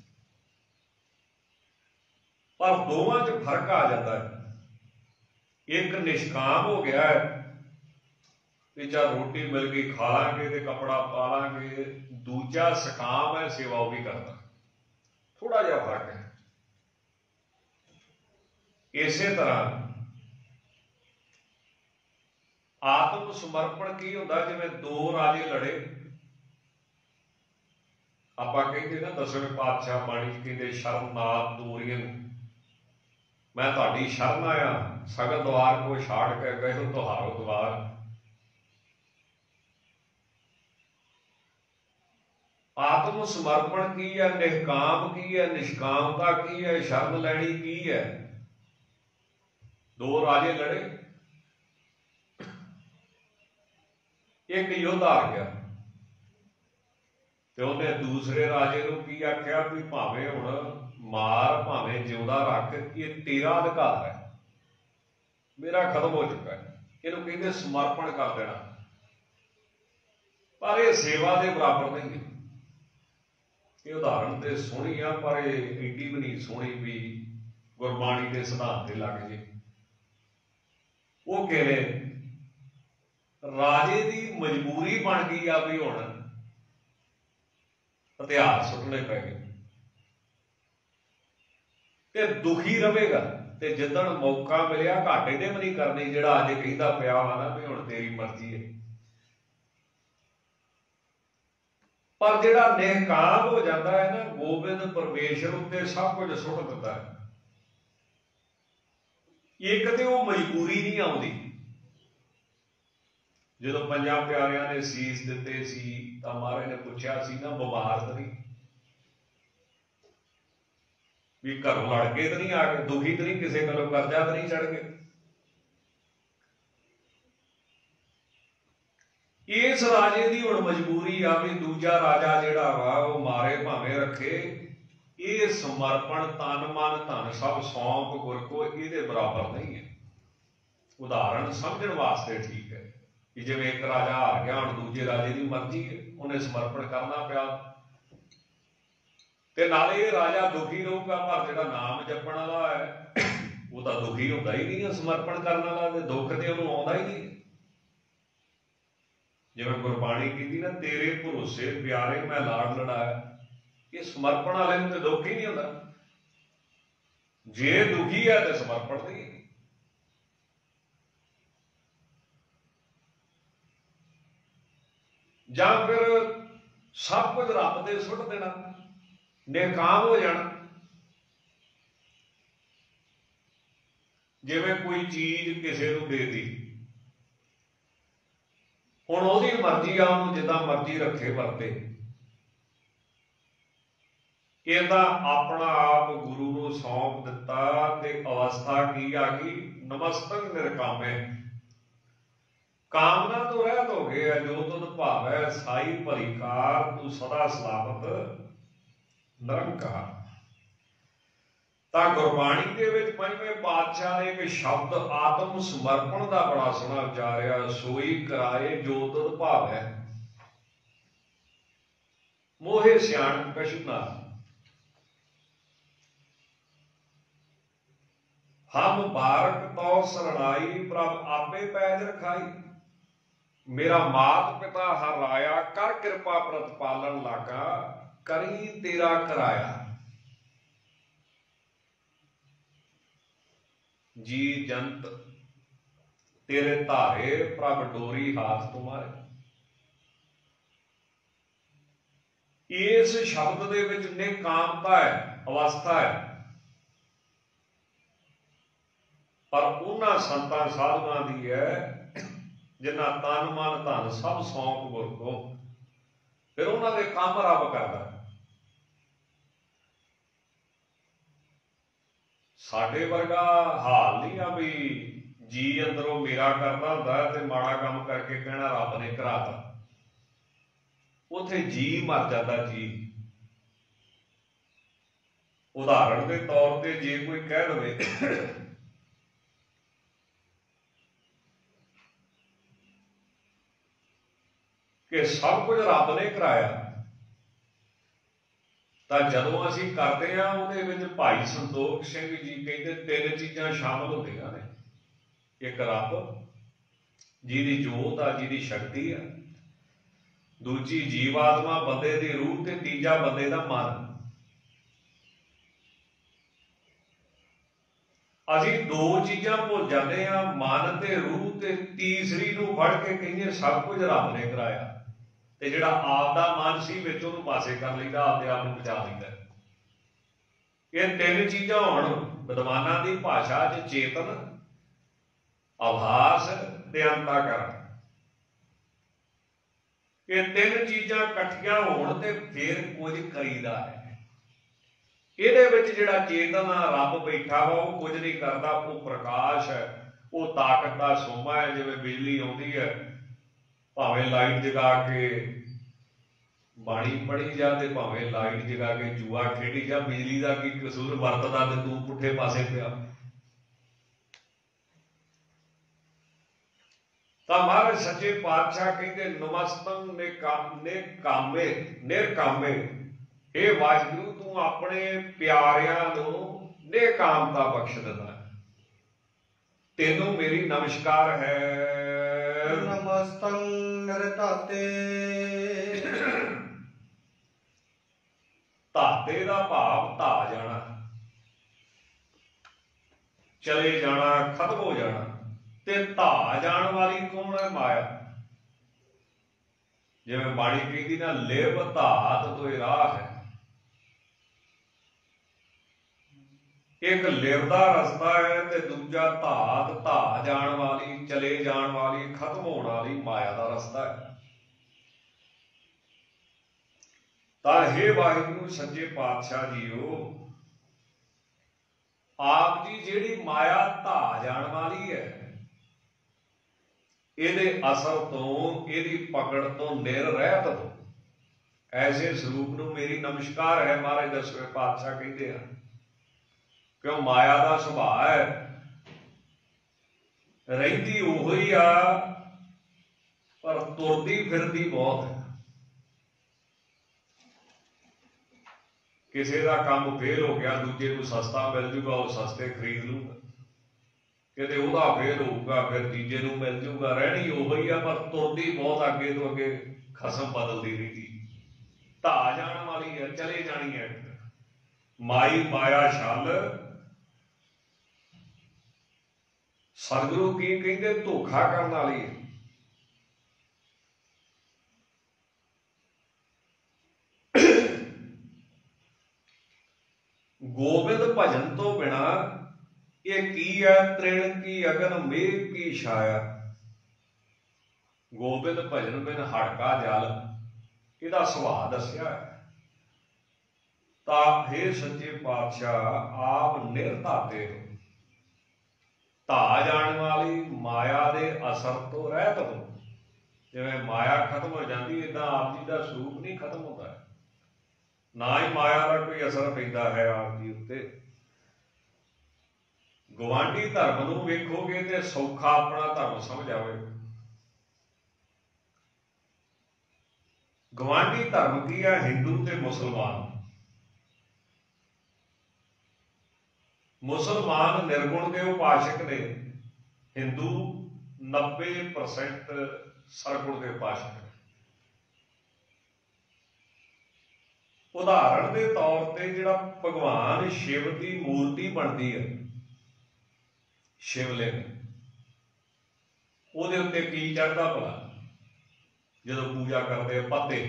ਪਰ ਦੋਵਾਂ 'ਚ ਫਰਕ ਆ ਜਾਂਦਾ ਹੈ। ਇੱਕ ਨਿਸ਼ਕਾਮ ਹੋ ਗਿਆ ਹੈ ਵੀ ਜਾਂ ਰੋਟੀ ਮਿਲ ਗਈ ਖਾ ਲਾਂਗੇ ਤੇ ਕੱਪੜਾ ਪਾ ਲਾਂਗੇ, ਦੂਜਾ ਸਕਾਮ ਹੈ, ਸੇਵਾ ਉਹ ਵੀ ਕਰਦਾ। ਥੋੜਾ ਜਿਹਾ ਫਰਕ ਹੈ। ਇਸੇ ਤਰ੍ਹਾਂ ਆਤਮ ਸਮਰਪਣ ਕੀ ਹੁੰਦਾ? ਜਿਵੇਂ ਦੋ ਰਾਜੇ ਲੜੇ, ਆਪਾਂ ਕਹਿੰਦੇ ਨਾ ਦਸਵੇਂ ਪਾਤਸ਼ਾਹ ਬਾਣੀ ਕਹਿੰਦੇ ਸ਼ਰਮਨਾਥ ਦੋਰੀਆਂ, ਮੈਂ ਤੁਹਾਡੀ ਸ਼ਰਨ ਆਇਆ, ਸਗਲ ਦੁਆਰ ਕੋ ਛਾੜ ਕੇ ਗਏ ਤੁਹਾਰੋ ਦੁਆਰ। ਆਤਮ ਸਮਰਪਣ ਕੀ ਹੈ? ਨਿਹਕਾਮ ਕੀ ਹੈ? ਨਿਸ਼ਕਾਮਤਾ ਕੀ ਹੈ? ਸ਼ਰਨ ਲੈਣੀ ਕੀ ਹੈ? ਦੋ ਰਾਜੇ ਲੜੇ, ਇੱਕ ਯੁੱਧ ਹਾਰ ਗਿਆ ਤੇ ਉਹਨੇ ਦੂਸਰੇ ਰਾਜੇ ਨੂੰ ਕੀ ਆਖਿਆ ਵੀ ਭਾਵੇਂ ਹੁਣ ਮਾਰ ਭਾਵੇਂ ਜਿਉਂਦਾ ਰੱਖ, ਇਹ ਤੇਰਾ ਅਧਿਕਾਰ ਹੈ, ਮੇਰਾ ਖਤਮ ਹੋ ਚੁੱਕਾ ਹੈ। ਇਹਨੂੰ ਕਹਿੰਦੇ ਸਮਰਪਣ ਕਰ ਦੇਣਾ। ਪਰ ਇਹ ਸੇਵਾ ਦੇ ਬਰਾਬਰ ਨਹੀਂ ਹੈ। ਇਹ ਉਦਾਹਰਣ ਤੇ ਸੋਹਣੀ ਆ ਪਰ ਇਹ ਏਡੀ ਵੀ ਨਹੀਂ ਸੋਹਣੀ ਵੀ ਗੁਰਬਾਣੀ ਦੇ ਸਿਧਾਂਤ ਤੇ ਲੱਗ ਜੇ। ਉਹ ਕਹਿੰਦੇ ਰਾਜੇ ਦੀ ਮਜਬੂਰੀ ਬਣ ਗਈ ਆ ਵੀ ਹੁਣ ਹਥਿਆਰ ਸੁੱਟਣੇ ਪੈ ਗਏ ਤੇ ਦੁਖੀ ਰਵੇਗਾ, ਤੇ ਜਿੱਦਣ ਮੌਕਾ ਮਿਲਿਆ ਘਾਟੇ ਨੇ ਵੀ ਨਹੀਂ ਕਰਨੀ, ਜਿਹੜਾ ਅੱਜ ਕਹਿੰਦਾ ਪਿਆ ਵਾ ਨਾ ਵੀ ਹੁਣ ਤੇਰੀ ਮਰਜ਼ੀ ਹੈ। ਪਰ ਜਿਹੜਾ ਨਿਹਕਾਮ ਹੋ ਜਾਂਦਾ ਹੈ ਨਾ, ਗੋਬਿੰਦ ਪਰਮੇਸ਼ਰ ਉੱਤੇ ਸਭ ਕੁਝ ਸੁੱਟ ਦਿੰਦਾ ਹੈ। ਇੱਕ ਤੇ ਉਹ ਮਜਬੂਰੀ ਨਹੀਂ ਆਉਂਦੀ। ਜਦੋਂ ਪੰਜਾਂ ਪਿਆਰਿਆਂ ਨੇ ਸੀਸ ਦਿੱਤੇ ਸੀ ਤਾਂ ਮਹਾਰਾਜ ਨੇ ਪੁੱਛਿਆ ਸੀ ਨਾ, ਬਿਮਾਰ ਤਾਂ ਨਹੀਂ, ਵੀ ਘਰੋਂ ਲੜ ਕੇ ਤਾਂ ਨਹੀਂ ਆ ਗਏ, ਦੁਖੀ ਤਾਂ ਨਹੀਂ, ਕਿਸੇ ਕੋਲੋਂ ਕਰਜ਼ਾ ਤਾਂ ਨਹੀਂ ਚੜ ਗਏ। ਇਸ ਰਾਜੇ ਦੀ ਹੁਣ ਮਜਬੂਰੀ ਆ ਵੀ ਦੂਜਾ ਰਾਜਾ ਜਿਹੜਾ ਵਾ ਉਹ ਮਾਰੇ ਭਾਵੇਂ ਰੱਖੇ। ਇਹ ਸਮਰਪਣ ਤਨ ਮਨ ਧਨ ਸਭ ਸੌਂਪ ਗੁਰ ਕੋ ਇਹਦੇ ਬਰਾਬਰ ਨਹੀਂ ਹੈ। ਉਦਾਹਰਣ ਸਮਝਣ ਵਾਸਤੇ ਠੀਕ ਹੈ ਕਿ ਜਿਵੇਂ ਇੱਕ ਰਾਜਾ ਹਾਰ ਗਿਆ, ਹੁਣ ਦੂਜੇ ਰਾਜੇ ਦੀ ਮਰਜ਼ੀ ਹੈ, ਉਹਨੇ ਸਮਰਪਣ ਕਰਨਾ ਪਿਆ ਤੇ ਨਾਲੇ ਇਹ ਰਾਜਾ ਦੁਖੀ ਰਹੂਗਾ। ਪਰ ਜਿਹੜਾ ਨਾਮ ਜਪਣ ਵਾਲਾ ਹੈ ਉਹ ਤਾਂ ਦੁਖੀ ਹੁੰਦਾ ਹੀ ਨਹੀਂ ਹੈ, ਸਮਰਪਣ ਕਰਨ ਵਾਲਾ ਤੇ ਦੁੱਖ ਤੇ ਉਹਨੂੰ ਆਉਂਦਾ ਹੀ ਨਹੀਂ। ਜਿਵੇਂ ਗੁਰਬਾਣੀ ਕਹਿੰਦੀ ਨਾ, ਤੇਰੇ ਭਰੋਸੇ ਪਿਆਰੇ ਮੈਂ ਲਾਡ ਲੜਾਇਆ, ਇਹ ਸਮਰਪਣ ਵਾਲੇ ਨੂੰ ਤੇ ਦੁੱਖ ਹੀ ਨਹੀਂ ਹੁੰਦਾ। ਜੇ ਦੁਖੀ ਹੈ ਤੇ ਸਮਰਪਣ ਨਹੀਂ। ਜਾਂ ਫਿਰ ਸਭ ਕੁਝ ਰੱਬ ਤੇ ਸੁੱਟ ਦੇਣਾ, ਨੇਕਾਮ ਹੋ ਜਾਣਾ। ਜਿਵੇਂ ਕੋਈ ਚੀਜ਼ ਕਿਸੇ ਨੂੰ ਦੇ ਦਿੱਤੀ, ਹੁਣ ਉਹਦੀ ਮਰਜ਼ੀ ਆ, ਉਹਨੂੰ ਜਿੱਦਾਂ ਮਰਜ਼ੀ ਰੱਖੇ ਵਰਤੇ। ਇਹਦਾ ਆਪਣਾ ਆਪ ਗੁਰੂ ਨੂੰ ਸੌਂਪ ਦਿੱਤਾ ਤੇ ਅਵਸਥਾ ਕੀ ਆ ਗਈ? ਨਮਸਤੰ ਨਿਰਕਾਮੇ, ਕਾਮਨਾ ਤੋਂ ਰਹਿਤ ਹੋ ਗਏ। ਜੋ ਤੁਧ ਭਾਵੈ ਸਾਈ ਭਲੀ ਕਾਰ, ਤੂੰ ਸਦਾ ਸਲਾਮਤ ਨਿਰੰਕਾਰ। ਤਾਂ ਗੁਰਬਾਣੀ ਦੇ ਵਿੱਚ ਪੰਜਵੇਂ ਪਾਤਸ਼ਾਹ ਨੇ ਇੱਕ ਸ਼ਬਦ ਆਤਮ ਸਮਰਪਣ ਦਾ ਬੜਾ ਸੋਹਣਾ ਉਚਾਰਿਆ, ਸੋਈ ਕਰਾਏ ਜੋ ਤੁਧ ਭਾਵੈ, ਮੋਹਿ ਸਿਆਣਪ ਕਛੁ ਨਾਹੀ। ਹਮ ਬਾਰਕ ਤੋ ਸਰਣਾਈ, ਪ੍ਰਭ ਆਪੇ ਪੈਜ ਰਖਾਈ। ਮੇਰਾ ਮਾਤ ਪਿਤਾ ਹਰ ਰਾਇਆ, ਕਰ ਕਿਰਪਾ ਪ੍ਰਤਪਾਲਨ ਲਾਗਾ, ਕਰੀ ਤੇਰਾ ਕਰਾਇਆ। ਜੀ ਜੰਤ ਤੇਰੇ ਧਾਰੇ, ਪ੍ਰਭ ਡੋਰੀ ਹਾਥ ਤੁਮਾਰੇ। ਇਸ ਸ਼ਬਦ ਦੇ ਵਿੱਚ ਨੇਕਾਮਤਾ ਹੈ, ਅਵਸਥਾ ਹੈ। ਪਰ ਉਹਨਾਂ ਸੰਤਾਂ ਸਾਧੂਆਂ ਦੀ ਹੈ ਜਿਨ੍ਹਾਂ ਤਨ ਮਨ ਧਨ ਸਭ ਸੌਂਪ ਗੁਰ ਕੋ, ਫਿਰ ਉਹਨਾਂ ਦੇ ਕੰਮ ਰੱਬ ਕਰਦਾ। ਸਾਡੇ ਵਰਗਾ ਹਾਲ ਨਹੀਂ ਆ ਵੀ ਜੀ ਅੰਦਰੋਂ ਮੇਰਾ ਕਰਦਾ ਹੁੰਦਾ ਤੇ ਮਾੜਾ ਕੰਮ ਕਰਕੇ ਕਹਿਣਾ ਰੱਬ ਨੇ ਕਰਾਤਾ। ਉੱਥੇ ਜੀ ਮਰ ਜਾਂਦਾ। ਜੀ ਉਦਾਹਰਣ ਦੇ ਤੌਰ ਤੇ ਜੇ ਕੋਈ ਕਹਿ ਦਵੇ ਕਿ ਸਭ ਕੁਝ ਰੱਬ ਨੇ ਕਰਾਇਆ, ਤਾਂ ਜਦੋਂ ਅਸੀਂ ਕਰਦੇ ਹਾਂ ਉਹਦੇ ਵਿੱਚ ਭਾਈ ਸੰਤੋਖ ਸਿੰਘ ਜੀ ਕਹਿੰਦੇ ਤਿੰਨ ਚੀਜ਼ਾਂ ਸ਼ਾਮਲ ਹੁੰਦੀਆਂ ਨੇ। ਇੱਕ ਰੱਬ ਜਿਹਦੀ ਜੋਤ ਆ, ਜਿਹਦੀ ਸ਼ਕਤੀ ਆ, ਦੂਜੀ ਜੀਵ ਆਤਮਾ ਬੰਦੇ ਦੀ ਰੂਹ, ਤੇ ਤੀਜਾ ਬੰਦੇ ਦਾ ਮਨ। ਅਸੀਂ ਦੋ ਚੀਜ਼ਾਂ ਭੁੱਲ ਜਾਂਦੇ ਹਾਂ, ਮਨ ਤੇ ਰੂਹ, ਤੇ ਤੀਸਰੀ ਨੂੰ ਫੜ ਕੇ ਕਹਿੰਦੇ ਸਭ ਕੁਝ ਰੱਬ ਨੇ ਕਰਾਇਆ। ਤੇ ਜਿਹੜਾ ਆਪ ਦਾ ਮਨ ਸੀ ਵਿੱਚ ਉਹਨੂੰ ਪਾਸੇ ਕਰ ਲਈਦਾ, ਆਪਦੇ ਆਪ ਨੂੰ ਬਚਾ ਲਈਦਾ। ਇਹ ਤਿੰਨ ਚੀਜ਼ਾਂ ਹੋਣ ਵਿਦਵਾਨਾਂ ਦੀ ਭਾਸ਼ਾ 'ਚ ਚੇਤਨ, ਆਭਾਸ ਤੇ ਅੰਤःਕਰਨ। ਇਹ ਤਿੰਨ ਚੀਜ਼ਾਂ ਇਕੱਠੀਆਂ ਹੋਣ ਤੇ ਫਿਰ ਕੁਝ ਕਰੀਦਾ ਹੈ। ਇਹਦੇ ਵਿੱਚ ਜਿਹੜਾ ਚੇਤਨ ਆ, ਰੱਬ ਬੈਠਾ ਵਾ, ਉਹ ਕੁਝ ਨਹੀਂ ਕਰਦਾ। ਉਹ ਪ੍ਰਕਾਸ਼ ਹੈ, ਉਹ ਤਾਕਤ ਦਾ ਸੋਮਾ ਹੈ। ਜਿਵੇਂ ਬਿਜਲੀ ਆਉਂਦੀ ਹੈ, ਭਾਵੇਂ ਲਾਈਟ ਜਗਾ ਕੇ ਬਾਣੀ ਪੜ੍ਹੀ ਜਾ ਤੇ ਭਾਵੇਂ ਲਾਈਟ ਜਗਾ ਕੇ ਜੂਆ ਖੇਡੀ ਜਾ, ਬਿਜਲੀ ਦਾ ਕੀ ਕਸੂਰ? ਵਰਤਦਾ ਤੇ ਤੂੰ ਪੁੱਠੇ ਪਾਸੇ ਪਿਆ। ਤਾਂ ਮਹਾਰਾਜ ਸੱਚੇ ਪਾਤਸ਼ਾਹ ਕਹਿੰਦੇ ਨਮਸਤੰ ਨਿਰਕਾਮੇ, ਨਿਰਕਾਮੇ, ਇਹ ਵਾਹਿਗੁਰੂ ਤੂੰ ਆਪਣੇ ਪਿਆਰਿਆਂ ਨੂੰ ਨਿਰਕਾਮਤਾ ਬਖਸ਼ ਦਿੰਦਾ। ਤੈਨੂੰ ਮੇਰੀ ਨਮਸਕਾਰ ਹੈ। ਨਮਸਤੰ ਨਿਰਧਾਤੇ, ਧਾਤੇ ਦਾ ਭਾਵ ਧਾ ਜਾਣਾ, ਚਲੇ ਜਾਣਾ, ਖਤਮ ਹੋ ਜਾਣਾ। ਤੇ ਧਾ ਜਾਣ ਵਾਲੀ ਕੌਣ ਹੈ? ਮਾਇਆ। ਜਿਵੇਂ ਬਾਣੀ ਕਹਿੰਦੀ ਨਾ, ਲਿਵ ਧਾਤ ਤੋਏ ਰਾਹ ਹੈ। ਇੱਕ ਲਿਵ ਦਾ ਰਸਤਾ ਹੈ ਤੇ ਦੂਜਾ ਧਾਤ, ਧਾ ਜਾਣ ਵਾਲੀ, ਚਲੇ ਜਾਣ ਵਾਲੀ, ਖਤਮ ਹੋਣ ਵਾਲੀ ਮਾਇਆ ਦਾ ਰਸਤਾ ਹੈ। ਤਾਂ ਹੇ ਵਾਹਿਗੁਰੂ ਸੱਚੇ ਪਾਤਸ਼ਾਹ ਜੀਓ, ਆਪ ਦੀ ਜਿਹੜੀ ਮਾਇਆ ਧਾ ਜਾਣ ਵਾਲੀ ਹੈ, ਇਹਦੇ ਅਸਰ ਤੋਂ, ਇਹਦੀ ਪਕੜ ਤੋਂ ਨਿਰ ਰਹਿਤ ਹੋ, ਐਸੇ ਸਰੂਪ ਨੂੰ ਮੇਰੀ ਨਮਸਕਾਰ ਹੈ। ਮਹਾਰਾਜ ਦਸਵੇਂ ਪਾਤਸ਼ਾਹ ਕਹਿੰਦੇ ਆ, ਕਿਉਂ ਮਾਇਆ ਦਾ ਸੁਭਾਅ ਹੈ, ਰਹਿੰਦੀ ਉਹੋ ਹੀ ਆ ਪਰ ਤੁਰਦੀ ਫਿਰਦੀ ਬਹੁਤ ਹੈ। ਕਿਸੇ ਦਾ ਕੰਮ ਫੇਲ ਹੋ ਗਿਆ, ਦੂਜੇ ਨੂੰ ਸਸਤਾ ਮਿਲ ਜੂਗਾ, ਉਹ ਸਸਤੇ ਖਰੀਦ ਲੂਗਾ। ਕਿਤੇ ਉਹਦਾ ਫੇਲ ਹੋਊਗਾ, ਫਿਰ ਤੀਜੇ ਨੂੰ ਮਿਲ ਜੂਗਾ। ਰਹਿਣੀ ਉਹੋ ਹੀ ਆ ਪਰ ਤੁਰਦੀ ਬਹੁਤ ਅੱਗੇ ਤੋਂ ਅੱਗੇ, ਖਸਮ ਬਦਲਦੀ ਰਹਿੰਦੀ, ਧਾ ਜਾਣ ਵਾਲੀ ਹੈ, ਚਲੇ ਜਾਣੀ ਹੈ। ਮਾਈ ਮਾਇਆ ਛਲ, ਸਤਿਗੁਰੂ ਕੀ ਕਹਿੰਦੇ? ਧੋਖਾ ਕਰਨ ਵਾਲੀ ਹੈ। गोबिंद भजन तो बिना ये की है तृण की अगन मेघ की छाया। गोबिंद भजन बिन हड़का जल इहदा सुभाव दस्या है। तां हे सच्चे पातशाह आप निरधाते हो, धा जाने वाली माया दे असर तो रहत हो। जिवें माया खत्म हो जाती इदां आप जी का स्वरूप नहीं खत्म होता है, ना ही माया का कोई असर पैदा है आप जी उत्ते। गवांढी धर्म नूं वेखोगे तो सौखा अपना धर्म समझ आवेगा। गवांढी धर्म की है हिंदू ते मुसलमान। मुसलमान निर्गुण के उपासक ने, हिंदू नब्बे परसेंट सरगुण के उपासक ने। उदाहरण के तौर पर जिहड़ा भगवान शिव की मूर्ति बनती है, शिवलिंग, उहदे उत्ते की चढ़दा भला जदों पूजा करते पत्ते।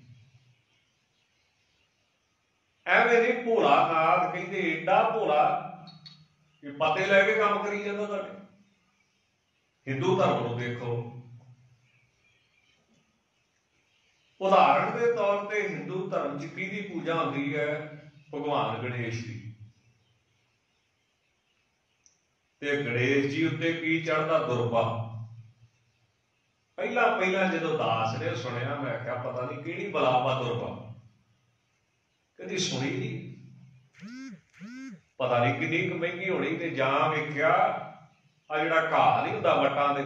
एवें नहीं भोला नाथ कहते एडा भोला कि पत्ते लैके काम करी जाता तुहाडे। हिंदू धर्म नूं देखो, उदाहरण के तौर पर हिंदू धर्म च किहदी पूजा होती है? भगवान गणेश की। ते गणेश जी उत्ते की चढ़दा? दुर्बा। पहला पहला जो दास ने सुनिया, मैं क्या पता नहीं किहड़ी बलावा दुर्बा, कदी सुनी नहीं, पता नहीं कितनी क महंगी होनी। ते जां वेख्या आ जिहड़ा घाह नहीं हुंदा वटां दे,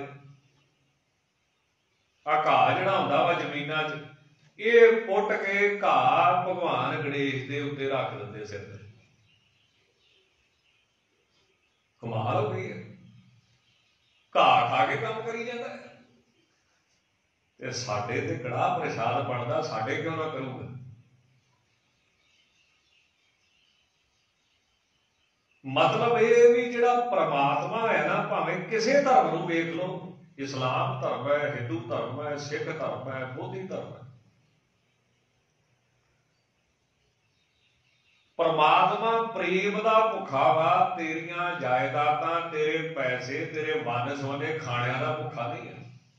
आ घाह जिहड़ा हुंदा वा जमीनां च, ये पुट के घाह भगवान गणेश दे उत्ते रख दिंदे सिर ते। कमाल हो गई है, घाह खा के काम करी जाता है। ते साडे ते कड़ाह प्रसाद बनदा, साडे क्यों ना करूगा? मतलब ये भी जिहड़ा परमात्मा है ना, भावें किसी धर्म नूं वेख लो, इस्लाम धर्म है, हिंदू धर्म है, सिख धर्म है, बौद्धी धर्म है, परमात्मा प्रेम का भुखा वा। तेरियां जायदादां, तेरे पैसे, तेरे वन सोने खाणियां का भुखा नहीं है।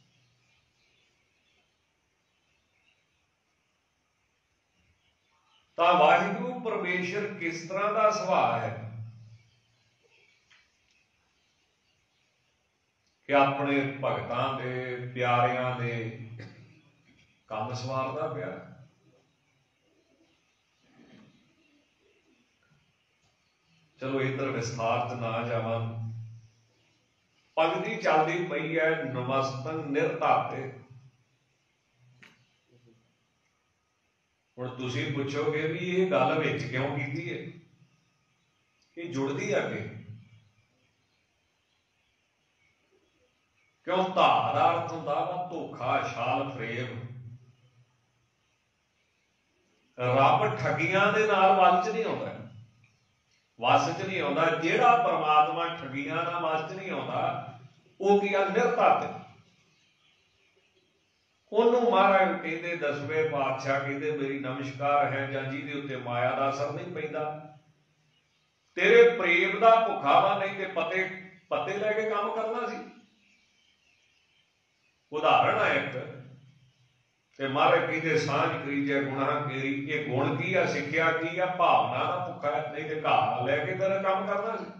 तां वाहिगुरू परमेश्वर किस तरह का सुभाव है कि अपने भगतां दे प्यारियां दे काम सवारदा पिया। चलो इधर विस्तार च ना जावां। पंक्ति चलती पई है, नमस्तंग निरधाते। हुण तुसीं पुछोगे भी ये गल विच क्यों कीती है? ये जुड़दी अगे क्यों? धा दा अर्थ हुंदा वा धोखा, छाल, फरेब। रब ठगियां दे नाल वल च नहीं आउंदा, वस च नहीं आउंदा। जिहड़ा परमात्मा ठगियां नाल वस च नहीं आउंदा, वो की आ? निरधाते। ਉਹਨੂੰ महाराज कहते दसवें पातशाह कहते मेरी नमस्कार है, जां जिहदे उत्ते माया का असर नहीं पैंदा। तेरे प्रेम का भुखा वा, नहीं ते पते पते लैके काम करना सी। उदाहरण है एक, ते महाराज कहते सांझ करीजे गुणां केरी। ये गुण की है? सिक्ख्या की है? भावना का भुखा है, नहीं ते घाह लैके तेरा काम करना सी।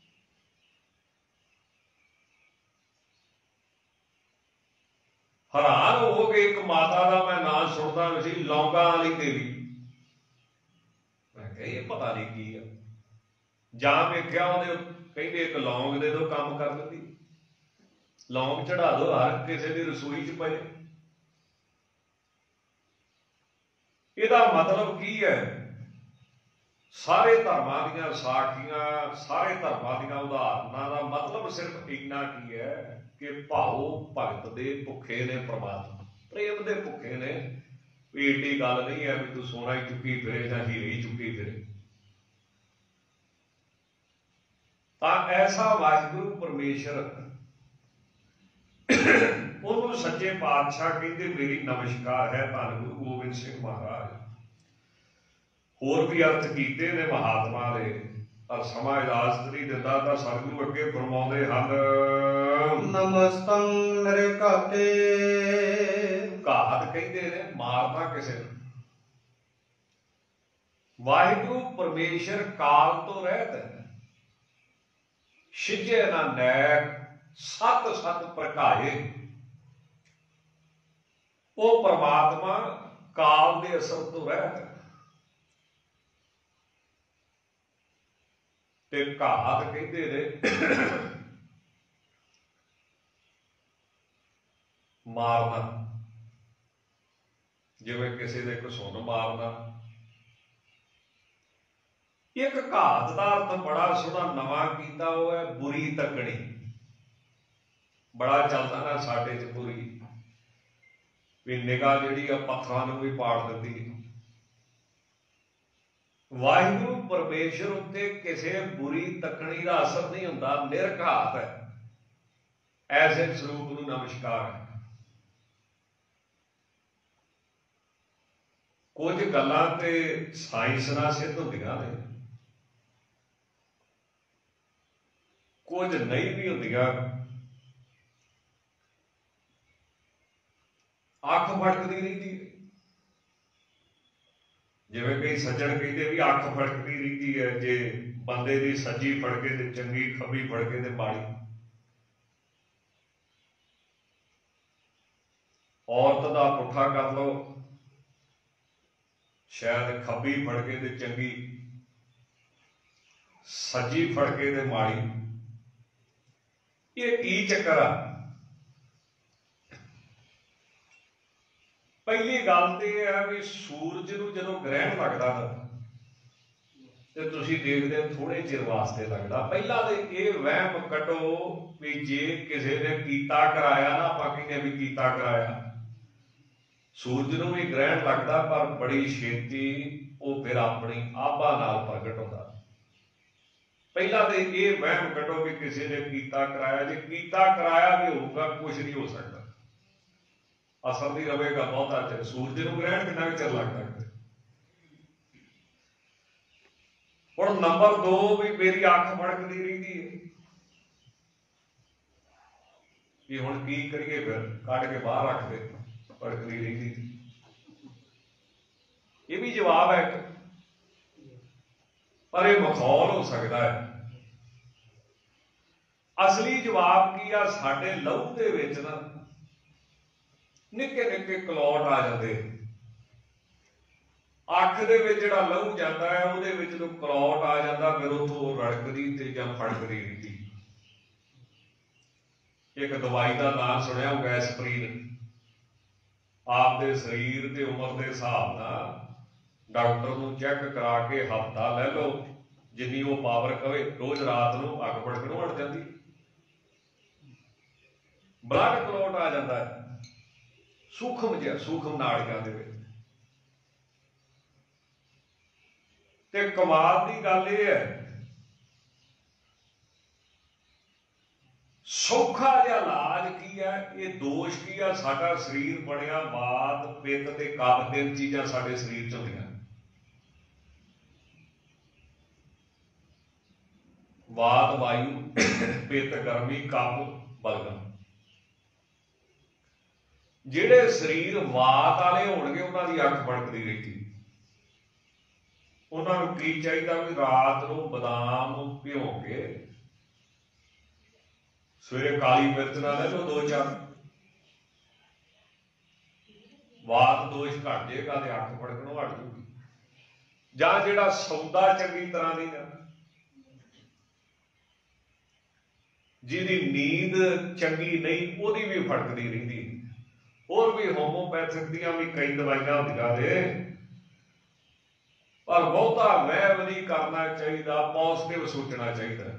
हैरान हो गए, एक माता का मैं नाम सुनता सी, लौंगा वाली देवी। मैं कहा ये पता नहीं की है। जां वेख्या उहदे कहंदे एक लौंग दे दो काम कर दिंदी, लौंग चढ़ा दो, हर किसी की रसोई च पए। इहदा मतलब की है? सारे धर्मां दीयां साखियां, सारे धर्मां दीयां उदाहरणां दा मतलब सिर्फ इन्ना की है कि भाओ भगत दे भुखे ने, परमात्मा प्रेम दे भुखे ने। एडी गल नहीं है भी तू सोना ही चुकी फिरे जां हीरे ही चुकी फिरे। तां ऐसा वाहिगुरू परमेश्वर उन्होंने सच्चे पातशाह कहते मेरी नमस्कार है, धन गुरु गोबिंद सिंह महाराज। ਹੋਰ ਵੀ ਅਰਥ ਕੀਤੇ ਨੇ ਮਹਾਤਮਾ ਦੇ, ਪਰ ਸਮਾਂ ਇਜਾਜ਼ਤ ਨਹੀਂ ਦਿੰਦਾ। ਤਾਂ ਸਤਿਗੁਰੂ ਅੱਗੇ ਫਰਮਾਉਂਦੇ ਹਨ, ਨਮਸਤੰ ਨਿਰਘਾਤੇ। ਘਾਤ ਕਹਿੰਦੇ ਨੇ ਮਾਰਨਾ ਕਿਸੇ ਨੂੰ। ਵਾਹਿਗੁਰੂ ਪਰਮੇਸ਼ਰ ਕਾਲ ਤੋਂ ਰਹਿਤ ਹੈ, ਛਿਜੇ ਨਾ ਨੈਕ, ਸਤ ਸਤ ਪ੍ਰਕਾਏ। ਉਹ ਪਰਮਾਤਮਾ ਕਾਲ ਦੇ ਅਸਰ ਤੋਂ ਰਹਿਤ ਹੈ। ਤੇ ਘਾਤ ਕਹਿੰਦੇ ਨੇ ਮਾਰਨਾ, ਜਿਵੇਂ ਕਿਸੇ ਦੇ ਘਸੁੰਨ ਮਾਰਨਾ। ਇੱਕ ਘਾਤ ਦਾ ਅਰਥ ਬੜਾ ਸੋਹਣਾ ਨਵਾਂ ਕੀਤਾ, ਉਹ ਹੈ ਬੁਰੀ ਤੱਕਣੀ। ਬੜਾ ਚੱਲਦਾ ਨਾ ਸਾਡੇ ਚ ਬੁਰੀ, ਵੀ ਨਿਗਾਹ ਜਿਹੜੀ ਆ ਪੱਥਰਾਂ ਨੂੰ ਵੀ ਪਾੜ ਦਿੰਦੀ ਹੈ। ਵਾਹਿਗੁਰੂ ਪਰਮੇਸ਼ਰ ਉੱਤੇ ਕਿਸੇ ਬੁਰੀ ਤੱਕਣੀ ਦਾ ਅਸਰ ਨਹੀਂ ਹੁੰਦਾ, ਨਿਰਘਾਤ ਹੈ। ਐਸੇ ਸਰੂਪ ਨੂੰ ਨਮਸਕਾਰ ਹੈ। ਕੁਝ ਗੱਲਾਂ ਤੇ ਸਾਇੰਸ ਨਾਲ ਸਿੱਧ ਹੁੰਦੀਆਂ ਨੇ, ਕੁਝ ਨਹੀਂ ਵੀ ਹੁੰਦੀਆਂ। ਅੱਖ ਫੜਕਦੀ ਰਹਿੰਦੀ ਹੈ, ਜਿਵੇਂ ਕਈ ਸੱਜਣ ਕਹਿੰਦੇ ਵੀ ਅੱਖ ਫੜਕਦੀ ਰਹਿੰਦੀ ਹੈ। ਜੇ ਬੰਦੇ ਦੀ ਸੱਜੀ ਫੜਕੇ ਤੇ ਚੰਗੀ, ਖੱਬੀ ਫੜਕੇ ਤੇ ਮਾੜੀ। ਔਰਤ ਦਾ ਪੁੱਠਾ ਕਰ ਲਓ, ਸ਼ਾਇਦ ਖੱਬੀ ਫੜਕੇ ਤੇ ਚੰਗੀ, ਸੱਜੀ ਫੜਕੇ ਤੇ ਮਾੜੀ। ਇਹ ਕੀ ਚੱਕਰ ਆ? ਪਹਿਲੀ ਗੱਲ ਤੇ ਇਹ ਹੈ ਵੀ ਸੂਰਜ ਨੂੰ ਜਦੋਂ ਗ੍ਰਹਿਣ ਲੱਗਦਾ ਨਾ, ਤੇ ਤੁਸੀਂ ਦੇਖਦੇ ਥੋੜੇ ਚਿਰ ਵਾਸਤੇ ਲੱਗਦਾ। ਪਹਿਲਾਂ ਤੇ ਇਹ ਵਹਿਮ ਕੱਢੋ ਵੀ ਜੇ ਕਿਸੇ ਨੇ ਕੀਤਾ ਕਰਾਇਆ ਨਾ, ਆਪਾਂ ਕਹਿੰਦੇ ਵੀ ਕੀਤਾ ਕਰਾਇਆ। ਸੂਰਜ ਨੂੰ ਵੀ ਗ੍ਰਹਿਣ ਲੱਗਦਾ, ਪਰ ਬੜੀ ਛੇਤੀ ਉਹ ਫਿਰ ਆਪਣੀ ਆਭਾ ਨਾਲ ਪ੍ਰਗਟ ਹੁੰਦਾ। ਪਹਿਲਾਂ ਤੇ ਇਹ ਵਹਿਮ ਕੱਢੋ ਵੀ ਕਿਸੇ ਨੇ ਕੀਤਾ ਕਰਾਇਆ। ਜੇ ਕੀਤਾ ਕਰਾਇਆ ਵੀ ਹੋਊਗਾ, ਕੁਛ ਨਹੀਂ ਹੋ ਸਕਦਾ, ਅਸਰ ਨਹੀਂ ਰਹੇਗਾ ਬਹੁਤਾ ਚਿਰ। ਸੂਰਜ ਨੂੰ ਗ੍ਰਹਿਣ ਕਿੰਨਾ ਕੁ ਚਿਰ ਲੱਗਦਾ? ਹੁਣ ਨੰਬਰ ਦੋ, ਵੀ ਮੇਰੀ ਅੱਖ ਫੜਕਦੀ ਰਹਿੰਦੀ ਹੈ, ਵੀ ਹੁਣ ਕੀ ਕਰੀਏ? ਫਿਰ ਕੱਢ ਕੇ ਬਾਹਰ ਰੱਖ ਦੇ, ਫੜਕਦੀ ਰਹਿੰਦੀ। ਇਹ ਵੀ ਜਵਾਬ ਹੈ, ਪਰ ਇਹ ਮਖੌਲ ਹੋ ਸਕਦਾ ਹੈ। ਅਸਲੀ ਜਵਾਬ ਕੀ ਆ? ਸਾਡੇ ਲਹੂ ਦੇ ਵਿੱਚ ਨਾ ਨਿੱਕੇ ਨਿੱਕੇ ਕਲੌਟ ਆ ਜਾਂਦੇ। ਅੱਖ ਦੇ ਵਿੱਚ ਜਿਹੜਾ ਲਹੂ ਜਾਂਦਾ ਹੈ, ਉਹਦੇ ਵਿੱਚ ਜਦੋਂ ਕਲੌਟ ਆ ਜਾਂਦਾ, ਫਿਰ ਉੱਥੋਂ ਰੜਕਦੀ ਤੇ ਜਾਂ ਫੜਕਦੀ ਰਹਿੰਦੀ। ਇੱਕ ਦਵਾਈ ਦਾ ਨਾਮ ਸੁਣਿਆ ਹੋਊਗਾ, ਐਸਪਰੀਨ। ਆਪਦੇ ਸਰੀਰ ਤੇ ਉਮਰ ਦੇ ਹਿਸਾਬ ਨਾਲ ਡਾਕਟਰ ਨੂੰ ਚੈੱਕ ਕਰਾ ਕੇ ਹਫ਼ਤਾ ਲੈ ਲਓ, ਜਿੰਨੀ ਉਹ ਪਾਵਰ ਕਵੇ। ਰੋਜ਼ ਰਾਤ ਨੂੰ ਅੱਖ ਫੜਕਣੋਂ ਹਟ ਜਾਂਦੀ, ਬਲੱਡ ਕਲੌਟ ਆ ਜਾਂਦਾ ਹੈ ਸੂਖਮ ਜਿਹਾ, ਸੂਖਮ ਨਾੜੀਆਂ ਦੇ ਵਿੱਚ। ਤੇ ਕਮਾਲ ਦੀ ਗੱਲ ਇਹ ਹੈ, ਸੌਖਾ ਜਿਹਾ ਇਲਾਜ ਕੀ ਹੈ? ਇਹ ਦੋਸ਼ ਕੀ ਆ? ਸਾਡਾ ਸਰੀਰ ਬਣਿਆ ਵਾਤ, ਪਿੱਤ ਤੇ ਕਫ਼, ਤਿੰਨ ਚੀਜ਼ਾਂ ਸਾਡੇ ਸਰੀਰ ਚ ਹੁੰਦੀਆਂ। ਵਾਤ ਵਾਯੂ, ਪਿੱਤ ਗਰਮੀ, ਕਫ਼ ਬਲਗਮ। ਜਿਹੜੇ ਸਰੀਰ ਵਾਤ ਵਾਲੇ ਹੋਣਗੇ, ਉਹਨਾਂ ਦੀ ਅੱਖ ਫੜਕਦੀ ਰਹਿੰਦੀ। ਉਹਨਾਂ ਨੂੰ ਕੀ ਚਾਹੀਦਾ? ਵੀ ਰਾਤ ਨੂੰ ਬਦਾਮ ਨੂੰ ਭਿਓ ਕੇ ਸਵੇਰੇ ਕਾਲੀ ਮਿਰਚ ਨਾਲ ਲੈ ਲਓ ਦੋ ਚਾਰ, ਵਾਤ ਦੋਸ਼ ਘਟ ਜਾਏਗਾ ਤੇ ਅੱਖ ਫੜਕਣੋਂ ਹਟ ਜੂਗੀ। ਜਾਂ ਜਿਹੜਾ ਸੌਦਾ ਚੰਗੀ ਤਰ੍ਹਾਂ ਦੀ ਨਾ, ਜਿਹਦੀ ਨੀਂਦ ਚੰਗੀ ਨਹੀਂ, ਉਹਦੀ ਵੀ ਫੜਕਦੀ ਰਹਿੰਦੀ। ਹੋਰ ਵੀ ਹੋਮੋਪੈਥਿਕ ਦੀਆਂ ਵੀ ਕਈ ਦਵਾਈਆਂ ਹੁੰਦੀਆਂ ਨੇ, ਪਰ ਬਹੁਤਾ ਵਹਿਮ ਨਹੀਂ ਕਰਨਾ ਚਾਹੀਦਾ, ਪੋਜ਼ਿਟਿਵ ਸੋਚਣਾ ਚਾਹੀਦਾ।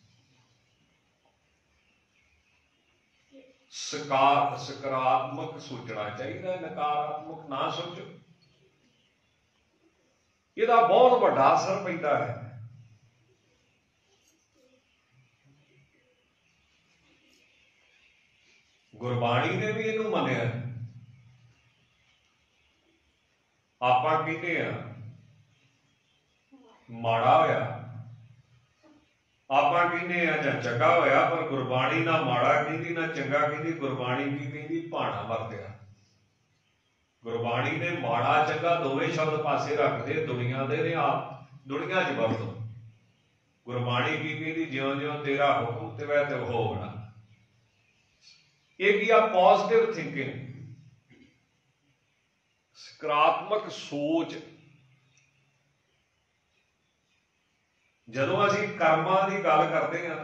ਸਕਾਰ ਸਕਾਰਾਤਮਕ ਸੋਚਣਾ ਚਾਹੀਦਾ, ਨਕਾਰਾਤਮਕ ਨਾ ਸੋਚੋ। ਇਹਦਾ ਬਹੁਤ ਵੱਡਾ ਅਸਰ ਪੈਂਦਾ ਹੈ। ਗੁਰਬਾਣੀ ਨੇ ਵੀ ਇਹਨੂੰ ਮੰਨਿਆ। ਆਪਾਂ ਕਹਿੰਦੇ ਆ माड़ा होया आपां कहने आ जां चंगा होया, पर गुरबाणी ना माड़ा कहती ना चंगा कहती। गुरबाणी की कहती भाणा वरतिया। गुरबाणी ने माड़ा चंगा दोवें शब्द पासे रख दे, दुनिया दे ने आप दुनिया च वरतो। गुरबाणी की कहती ज्यों ज्यों तेरा हुक्म तिवै तिव होवना। एक या पॉजिटिव थिंकिंग, सकारात्मक सोच। जदों असीं कर्मां की गल करते हैं,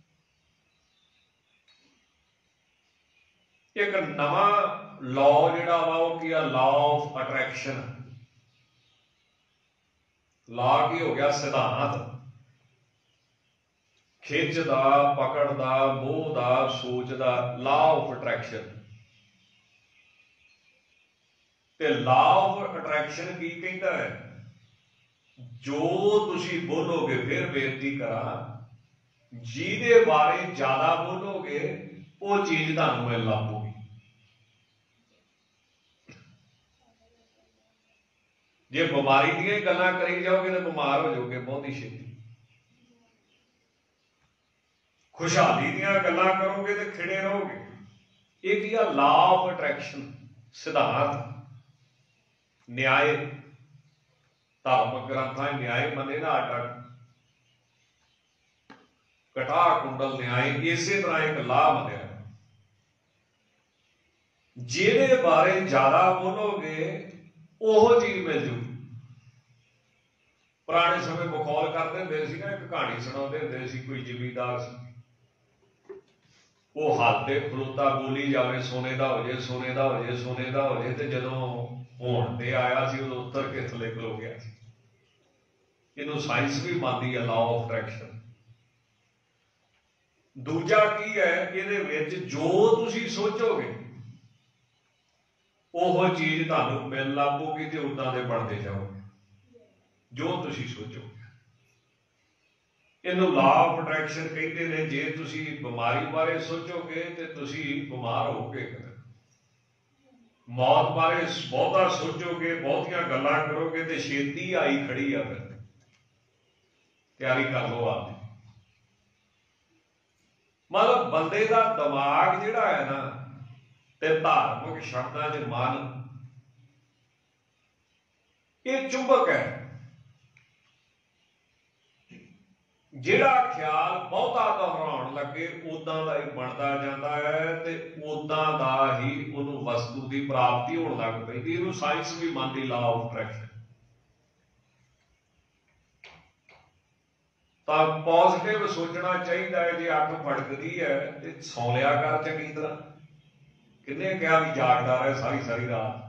एक नवा लॉ जिहड़ा वा वो की लॉ ऑफ अट्रैक्शन। लॉ की हो गया सिद्धांत, खिच दा, पकड़ दा, मोह दा, सोच दा, लॉ ऑफ अट्रैक्शन। ते लॉ ऑफ अट्रैक्शन की कहता है, जो तुसी बोलोगे, फिर बेनती करा, जिहदे बारे ज्यादा बोलोगे वो चीज तुहानूं मिल लगूगी। जे बीमारी दी गल्लां करी जाओगे तो बीमार हो जाओगे बहुत ही छेती। खुशहाली दी गल्लां करोगे तो खिड़े रहोगे। एक या लॉ ऑफ अट्रैक्शन, सिद्धांत, न्याय। धार्मिक ग्रंथां न्याय मने ना अट अट कटा कुंडल न्याय, इसे तरह एक लाह मनिया। जिहदे बारे ज्यादा बोलोगे ओह चीज मिल जू। पुराने समय बखौल करते हुंदे सी ना, एक कहानी सुणाते हुंदे सी, कोई जिमीदार सी, वो हाल ते खलोता बोली जावे सोने दा हो जे, सोने दा हो जे, सोने दा हो जे, ते जदों होण ते आया सी उदों उतर के थले खलो गया सी। इहनूं साइंस भी मानदी है, लॉ ऑफ अट्रैक्शन। दूजा की है, इहदे विच जो तुसीं सोचोगे ओह चीज तुहानूं मिल लगूगी ते उदां दे बनदे जाओगे जो तुसीं सोचोगे। इहनूं लॉ ऑफ अट्रैक्शन कहते हैं। जे तुसीं बीमारी बारे सोचोगे तो तुसीं बीमार होगे। मौत बारे बहुता सोचोगे, बहुतियां गल्लां करोगे तो छेती आई खड़ी आ। फिर तैयारी कर लो आपकी। मतलब बंदे का दिमाग जिहड़ा है ना, ते धार्मिक शब्दां च मन, ये चुंबक है। जिहड़ा ख्याल बहुता दोहराउण लगे उदां दा ही बनदा जांदा है, ते उदां दा ही उहनूं वस्तु की प्राप्ति होण लग पैंदी। इहनूं साइंस भी मानदी, लॉ ऑफ अट्रैक्शन। तां पॉजिटिव सोचना चाहिए है। जे अख फड़कदी है तो सौ लिया कर चंगी तरह। किन्ने कहा भी जागदा रहे सारी सारी रात,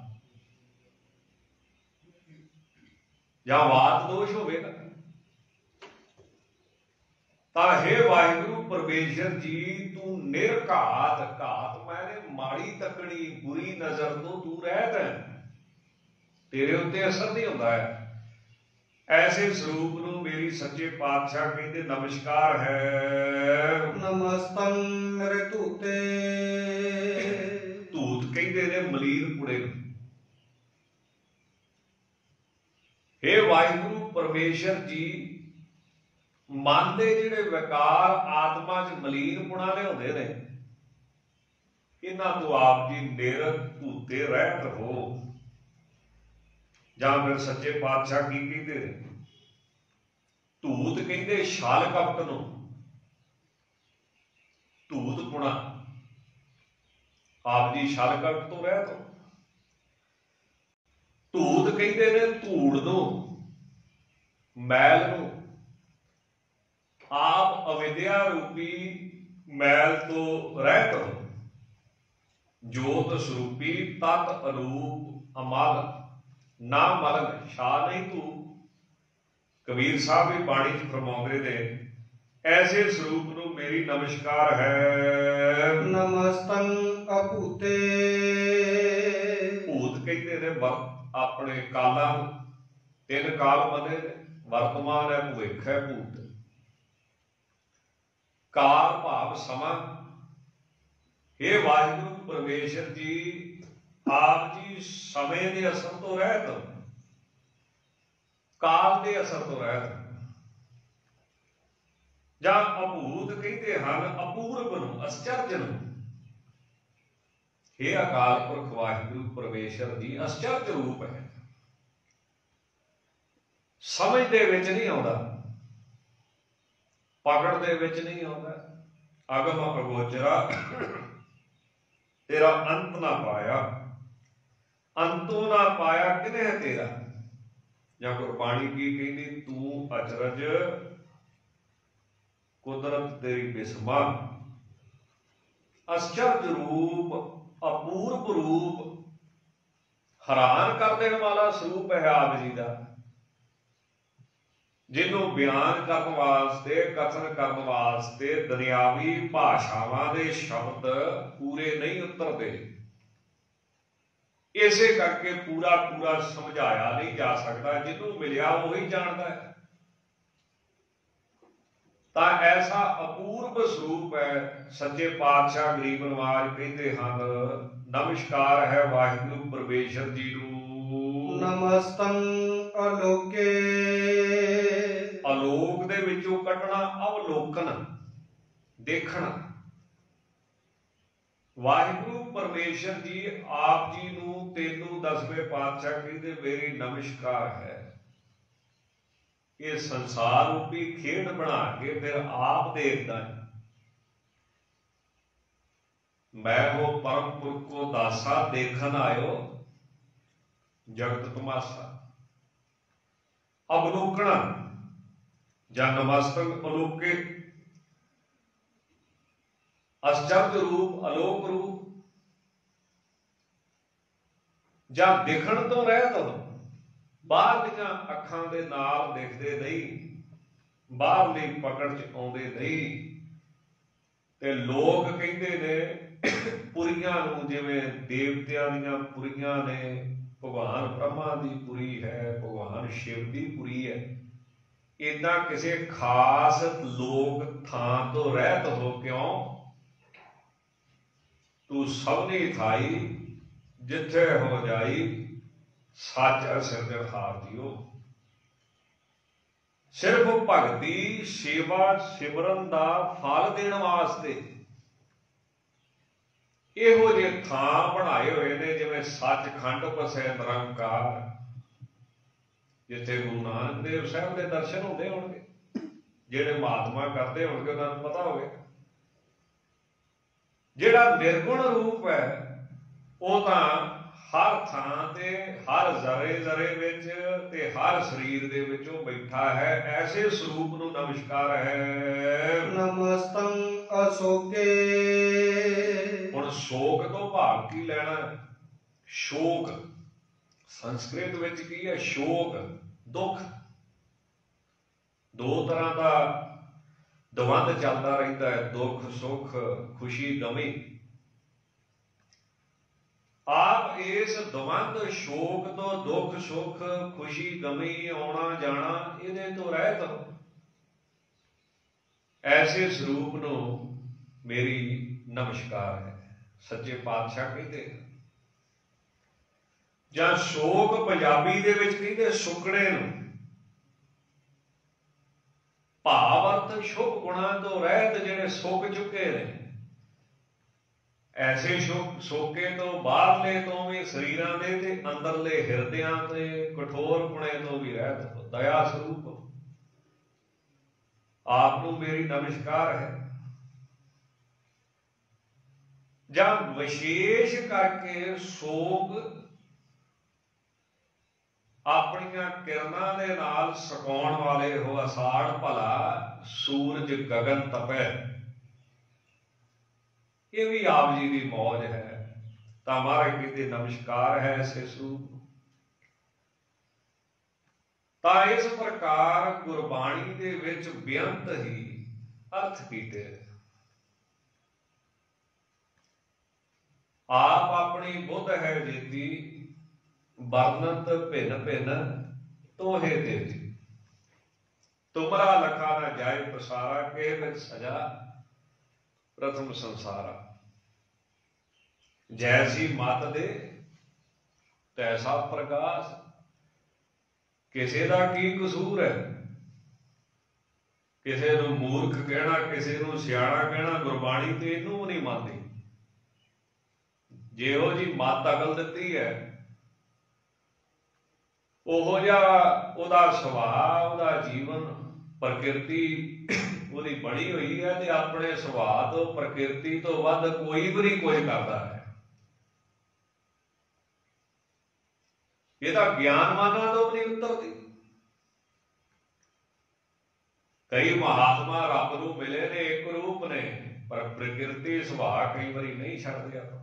जां वात दोष होवेगा। तां हे वाहिगुरू परमेश्वर जी, तू निरघात, घात मैंने माड़ी तकनी, बुरी नजर तो तू रहत है, तेरे उत्ते असर नहीं होता है। ऐसे स्वरूप नूं मेरी सच्चे पातशाह कहते नमस्कार है। नमस्तं मेरे धूते। धूत कहते ने मलीर कुड़े। हे वाहिगुरू परमेश्वर जी, मन के जिहड़े विकार आत्मा च मलीनपुणा लिआउंदे ने, इन्हां तो आप जी निर धूते रहत हो। जां फिर सच्चे पातशाह की कहते ने, धूत कहते छल कपट नूं, धूत पुणा। आप जी छल कपट तो रहत हो। धूत कहते ने धूड़ नूं, मैल नूं। आप अविद्या रूपी मैल तो रहत हो। जोत स्वरूपी तत् अरूप अमल ना मलन छा नहीं तू। कबीर साहब भी बाणी च फरमाउंदे ने, ऐसे स्वरूप नूं मेरी नमस्कार है। नमस्तं अभूते। भूत कहते ने अपने कालां नूं, तीन काल मने ने, वर्तमान है, भविख है, भूत। काल भाव समा। हे वाहिगुरू परमेश्वर जी, आप जी समय के असर तो रहत, ਕਾਲ ਦੇ ਅਸਰ ਤੋਂ ਰਹਿਤ, ਜਾਂ ਅਭੂਤ ਕਹਿੰਦੇ ਹਨ ਅਪੂਰਬ ਨੂੰ, ਅਸਚਰਜ ਨੂੰ। ਇਹ ਅਕਾਲ ਪੁਰਖ ਵਾਹਿਗੁਰੂ ਪਰਮੇਸ਼ਰ ਦੀ ਅਸਚਰਜ ਰੂਪ ਹੈ, ਸਮਝ ਦੇ ਵਿੱਚ ਨਹੀਂ ਆਉਂਦਾ, ਪਕੜ ਦੇ ਵਿੱਚ ਨਹੀਂ ਆਉਂਦਾ। ਅਗਮ ਅਗੋਚਰਾ ਤੇਰਾ ਅੰਤ ਨਾ ਪਾਇਆ, ਅੰਤੋਂ ਨਾ ਪਾਇਆ ਕਿਨੇ ਤੇਰਾ। ਜਾਂ ਗੁਰਬਾਣੀ ਕੀ ਕਹਿੰਦੀ, ਤੂੰ ਅਚਰਜ ਕੁਦਰਤ ਤੇਰੀ ਬਿਸਮਾ। ਅਸਚਰਜ ਰੂਪ, ਅਪੂਰਬ ਰੂਪ, ਹੈਰਾਨ ਕਰ ਦੇਣ ਵਾਲਾ ਸਰੂਪ ਹੈ ਆਪ ਜੀ ਦਾ, ਜਿਹਨੂੰ ਬਿਆਨ ਕਰਨ ਵਾਸਤੇ, ਕਥਨ ਕਰਨ ਵਾਸਤੇ ਦੁਨਿਆਵੀ ਭਾਸ਼ਾਵਾਂ ਦੇ ਸ਼ਬਦ ਪੂਰੇ ਨਹੀਂ ਉਤਰਦੇ। ਇਸੇ ਕਰਕੇ ਪੂਰਾ ਪੂਰਾ ਸਮਝਾਇਆ ਨਹੀਂ ਜਾ ਸਕਦਾ, ਜਿਹਨੂੰ ਮਿਲਿਆ ਉਹੀ ਜਾਣਦਾ ਹੈ। ਤਾਂ ਐਸਾ ਅਪੂਰਬ ਸਰੂਪ ਹੈ। ਸੱਚੇ ਪਾਤਸ਼ਾਹ ਗਰੀਬ ਨਵਾਜ ਕਹਿੰਦੇ ਹਨ, ਨਮਸਕਾਰ ਹੈ ਵਾਹਿਗੁਰੂ ਪਰਮੇਸ਼ਰ ਜੀ ਨੂੰ। ਨਮਸਤੰ ਅਲੋਕੇ, ਅਲੋਕ ਦੇ ਵਿੱਚੋਂ ਕੱਢਣਾ, ਅਵਲੋਕਨ, ਦੇਖਣਾ। ਵਾਹਿਗੁਰੂ ਪਰਮੇਸ਼ਰ ਜੀ ਆਪ ਜੀ ਨੂੰ, ਤੈਨੂੰ ਦਸਵੇਂ ਪਾਤਸ਼ਾਹ ਕਹਿੰਦੇ ਮੇਰੀ ਨਮਸਕਾਰ ਹੈ। ਇਹ ਸੰਸਾਰ ਰੂਪੀ ਖੇਡ ਬਣਾ ਕੇ ਫਿਰ ਆਪ ਦੇਖਦਾ ਹੈ। ਮੈਂ ਉਹ ਪਰਮ ਪੁਰਖ ਕੋ ਦਾਸਾ, ਦੇਖਣ ਆਇਓ ਜਗਤ ਤਮਾਸ਼ਾ। ਅਵਲੋਕਣਾ ਜਾਂ ਨਮਸਤਕ ਅਲੋਕੇ, ਅਸਚਰਜ ਰੂਪ, ਅਲੋਕ ਰੂਪ। ਜਾਂ ਦੇਖਣ ਤੋਂ ਰਹਿਤ ਹੋ, ਬਾਹਰਲੀਆਂ ਅੱਖਾਂ ਦੇ ਨਾਲ ਦੇਖਦੇ ਨਹੀਂ, ਬਾਹਰਲੀ ਪਕੜ ਚ ਆਉਂਦੇ ਨਹੀਂ। ਤੇ ਲੋਕ ਕਹਿੰਦੇ ਨੇ ਪੁਰੀਆਂ ਨੂੰ, ਜਿਵੇਂ ਦੇਵਤਿਆਂ ਦੀਆਂ ਪੁਰੀਆਂ ਨੇ, ਭਗਵਾਨ ਬ੍ਰਹਮਾ ਦੀ ਪੁਰੀ ਹੈ, ਭਗਵਾਨ ਸ਼ਿਵ ਦੀ ਪੁਰੀ ਹੈ। ਏਦਾਂ ਕਿਸੇ ਖਾਸ ਲੋਕ ਥਾਂ ਤੋਂ ਰਹਿਤ ਹੋ, ਕਿਉਂ? ਤੂੰ ਸਭਨੀ ਥਾਈ ਜਿੱਥੇ ਹੋ ਜਾਈ, ਸੱਚ ਸਿਰਜਣਹਾਰ ਜੀਓ। ਸਿਰਫ ਭਗਤੀ, ਸੇਵਾ, ਸਿਮਰਨ ਦਾ ਫਲ ਦੇਣ ਵਾਸਤੇ ਇਹੋ ਜਿਹੇ ਥਾਂ ਬਣਾਏ ਹੋਏ ਨੇ, ਜਿਵੇਂ ਸੱਚਖੰਡ ਵਸੈ ਨਿਰੰਕਾਰ, ਜਿੱਥੇ ਗੁਰੂ ਨਾਨਕ ਦੇਵ ਸਾਹਿਬ ਦੇ ਦਰਸ਼ਨ ਹੁੰਦੇ ਹੋਣਗੇ। ਜਿਹੜੇ ਮਹਾਤਮਾ ਕਰਦੇ ਹੋਣਗੇ ਉਹਨਾਂ ਨੂੰ ਪਤਾ ਹੋਵੇ। ਜਿਹੜਾ ਨਿਰਗੁਣ ਰੂਪ ਹੈ ਉਹ ਤਾਂ ਹਰ ਥਾਂ ਤੇ, ਹਰ ਜ਼ਰੇ ਜ਼ਰੇ ਵਿੱਚ ਤੇ ਹਰ ਸਰੀਰ ਦੇ ਵਿੱਚ ਉਹ ਬੈਠਾ ਹੈ। ਐਸੇ ਸਰੂਪ ਨੂੰ ਨਮਸਕਾਰ ਹੈ। ਨਮਸਤੰ ਅਸ਼ੋਕੇ। ਹੁਣ ਸ਼ੋਕ ਤੋਂ ਭਾਵ ਕੀ ਲੈਣਾ? ਸ਼ੋਕ ਸੰਸਕ੍ਰਿਤ ਵਿੱਚ ਕੀ ਹੈ? ਸ਼ੋਕ, ਦੁੱਖ। ਦੋ ਤਰ੍ਹਾਂ ਦਾ ਦਵੰਦ ਚੱਲਦਾ ਰਹਿੰਦਾ ਹੈ, ਦੁੱਖ ਸੁੱਖ, ਖੁਸ਼ੀ ਗਮੀ। ਆਪ ਇਸ ਦਵੰਦ ਸ਼ੋਕ ਤੋਂ, ਦੁੱਖ ਸੁੱਖ, ਖੁਸ਼ੀ ਗਮੀ, ਆਉਣਾ ਜਾਣਾ, ਇਹਦੇ ਤੋਂ ਰਹਿਤ ਹੋ। ਐਸੇ ਸਰੂਪ ਨੂੰ ਮੇਰੀ ਨਮਸਕਾਰ ਹੈ। ਸੱਚੇ ਪਾਤਸ਼ਾਹ ਕਹਿੰਦੇ। ਜਾਂ ਸ਼ੋਕ ਪੰਜਾਬੀ ਦੇ ਵਿੱਚ ਕਹਿੰਦੇ ਸੁੱਕਣੇ ਨੂੰ। ਭਾਵ ਅਰਥ ਸ਼ੁਭ ਗੁਣਾਂ ਤੋਂ ਰਹਿਤ, ਜਿਹੜੇ ਸੁੱਕ ਚੁੱਕੇ ਨੇ। ਐਸੇ ਸ਼ੋਕ ਸੋਕੇ ਤੋਂ, ਬਾਹਰਲੇ ਤੋਂ ਵੀ, ਸਰੀਰਾਂ ਦੇ ਤੇ ਅੰਦਰਲੇ ਹਿਰਦਿਆਂ ਤੇ ਕਠੋਰ ਪੁਣੇ ਤੋਂ ਵੀ ਰਹਿਤ ਹੋ। ਦਇਆ ਸਰੂਪ ਆਪ ਨੂੰ ਮੇਰੀ ਨਮਸਕਾਰ ਹੈ। ਜਾਂ ਵਿਸ਼ੇਸ਼ ਕਰਕੇ ਸੋਗ ਆਪਣੀਆਂ ਕਿਰਨਾਂ ਦੇ ਨਾਲ ਸਕਾਉਣ ਵਾਲੇ ਹੋ। ਅਸਾੜ ਭਲਾ ਸੂਰਜ ਗਗਨ ਤਪੈ, ਇਹ ਵੀ ਆਪ ਜੀ ਦੀ ਮੌਜ ਹੈ। ਤਾਂ ਮਹਾਰਾਜ ਕਹਿੰਦੇ ਨਮਸਕਾਰ ਹੈ ਐਸੇ ਸਰੂਪ। ਤਾਂ ਇਸ ਪ੍ਰਕਾਰ ਗੁਰਬਾਣੀ ਦੇ ਵਿੱਚ ਬੇਅੰਤ ਹੀ ਅਰਥ ਕੀਤੇ। ਆਪ ਆਪਣੀ ਬੁੱਧ ਹੈ ਜੀਤੀ, ਵਰਨਤ ਭਿੰਨ ਭਿੰਨ ਤੋਹੇ ਦੇਤੀ। ਤੁਮਰਾ ਲਖਾ ਨਾ ਜਾਏ ਪ੍ਰਸਾਰਾ, ਕੇ ਵਿੱਚ ਸਜਾ ਪ੍ਰਥਮ ਸੰਸਾਰਾ। ਜੈਸੀ ਮਤ ਦੇ ਤੈਸਾ ਪ੍ਰਕਾਸ਼। ਕਿਸੇ ਦਾ ਕੀ ਕਸੂਰ ਹੈ? ਕਿਸੇ ਨੂੰ ਮੂਰਖ ਕਹਿਣਾ, ਕਿਸੇ ਨੂੰ ਸਿਆਣਾ ਕਹਿਣਾ, ਗੁਰਬਾਣੀ ਤੇ ਇਹਨੂੰ ਨਹੀਂ ਮੰਨਦੀ। ਜਿਹੋ ਜੀ ਮੱਤ ਅਕਲ ਦਿੱਤੀ ਹੈ ਉਹੋ ਜਿਹਾ ਉਹਦਾ ਸੁਭਾਅ, ਉਹਦਾ ਜੀਵਨ, ਪ੍ਰਕਿਰਤੀ ਉਹਦੀ ਬਣੀ ਹੋਈ ਹੈ, ਤੇ ਆਪਣੇ ਸੁਭਾਅ ਤੋਂ, ਪ੍ਰਕਿਰਤੀ ਤੋਂ ਵੱਧ ਕੋਈ ਵੀ ਨਹੀਂ ਕੁਝ ਕਰਦਾ ਹੈ। ਇਹਦਾ ਗਿਆਨਵਾਨਾਂ ਤੋਂ ਵੀ ਨਹੀਂ ਉਤਰਦੀ। ਕਈ ਮਹਾਤਮਾ ਰੱਬ ਨੂੰ ਮਿਲੇ ਨੇ, ਇੱਕ ਰੂਪ ਨੇ, ਪਰ ਪ੍ਰਕਿਰਤੀ ਸੁਭਾਅ ਕਈ ਵਾਰੀ ਨਹੀਂ ਛੱਡਦੇ ਆਪਾਂ।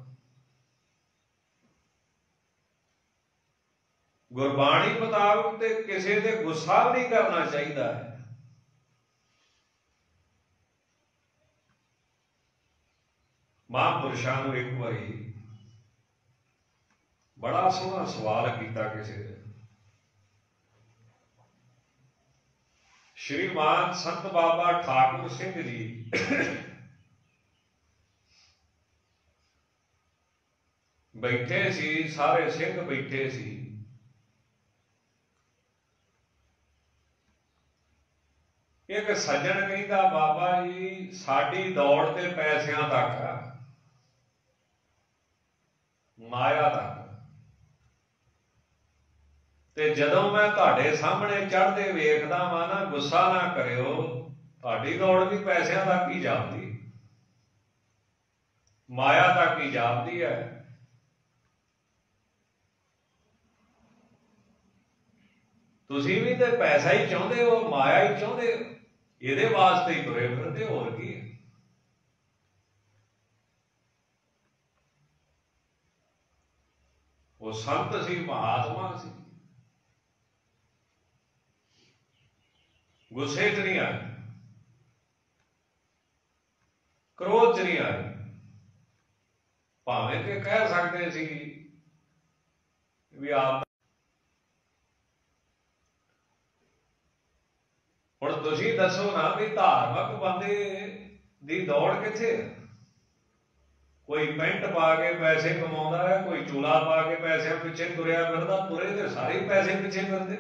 ਗੁਰਬਾਣੀ ਮੁਤਾਬਕ ਤੇ ਕਿਸੇ ਤੇ ਗੁੱਸਾ ਵੀ ਨਹੀਂ ਕਰਨਾ ਚਾਹੀਦਾ ਹੈ। ਮਹਾਂਪੁਰਸ਼ਾਂ ਨੂੰ ਇੱਕ ਵਾਰੀ ਬੜਾ ਸੋਹਣਾ ਸਵਾਲ ਕੀਤਾ ਕਿਸੇ ਨੇ। ਸ਼੍ਰੀਮਾਨ ਸੰਤ ਬਾਬਾ ਠਾਕੁਰ ਸਿੰਘ ਜੀ ਬੈਠੇ ਸੀ, ਸਾਰੇ ਸਿੰਘ ਬੈਠੇ ਸੀ। ਇੱਕ ਸੱਜਣ ਕਹਿੰਦਾ, ਬਾਬਾ ਜੀ ਸਾਡੀ ਦੌੜ ਤੇ ਪੈਸਿਆਂ ਤੱਕ ਆ, ਮਾਇਆ ਤੱਕ, ਤੇ ਜਦੋਂ ਮੈਂ ਤੁਹਾਡੇ ਸਾਹਮਣੇ ਚੜ੍ਹਦੇ ਵੇਖਦਾ ਵਾਂ ਨਾ, ਗੁੱਸਾ ਨਾ ਕਰਿਓ, ਤੁਹਾਡੀ ਦੌੜ ਵੀ ਪੈਸਿਆਂ ਤੱਕ ਹੀ ਜਾਂਦੀ, ਮਾਇਆ ਤੱਕ ਹੀ ਜਾਂਦੀ ਹੈ। ਤੁਸੀਂ ਵੀ ਤੇ ਪੈਸਾ ਹੀ ਚਾਹੁੰਦੇ ਹੋ, ਮਾਇਆ ਹੀ ਚਾਹੁੰਦੇ ਹੋ, ਇਹਦੇ ਵਾਸਤੇ ਹੀ ਤੁਰੇ ਫਿਰਦੇ, ਹੋਰ ਕੀ ਹੈ। ਉਹ ਸੰਤ ਸੀ, ਮਹਾਤਮਾ ਸੀ, ਗੁੱਸੇ ਚ ਨਹੀਂ ਆਏ, ਕ੍ਰੋਧ ਚ ਨਹੀਂ ਆਏ। ਭਾਵੇਂ ਕਿ ਕਹਿ ਸਕਦੇ ਸੀ ਵੀ ਆਪ ਹੁਣ ਤੁਸੀਂ ਦੱਸੋ ਨਾ ਵੀ ਧਾਰਮਿਕ ਬੰਦੇ ਦੀ ਦੌੜ ਕਿੱਥੇ ਹੈ? ਕੋਈ ਪੈਂਟ ਪਾ ਕੇ ਪੈਸੇ ਕਮਾਉਂਦਾ ਹੈ, ਕੋਈ ਚੂਲਾ ਪਾ ਕੇ ਪੈਸਿਆਂ ਪਿੱਛੇ ਤੁਰਿਆ ਫਿਰਦਾ। ਤੁਰੇ ਤੇ ਸਾਰੇ ਪੈਸੇ ਪਿੱਛੇ ਫਿਰਦੇ।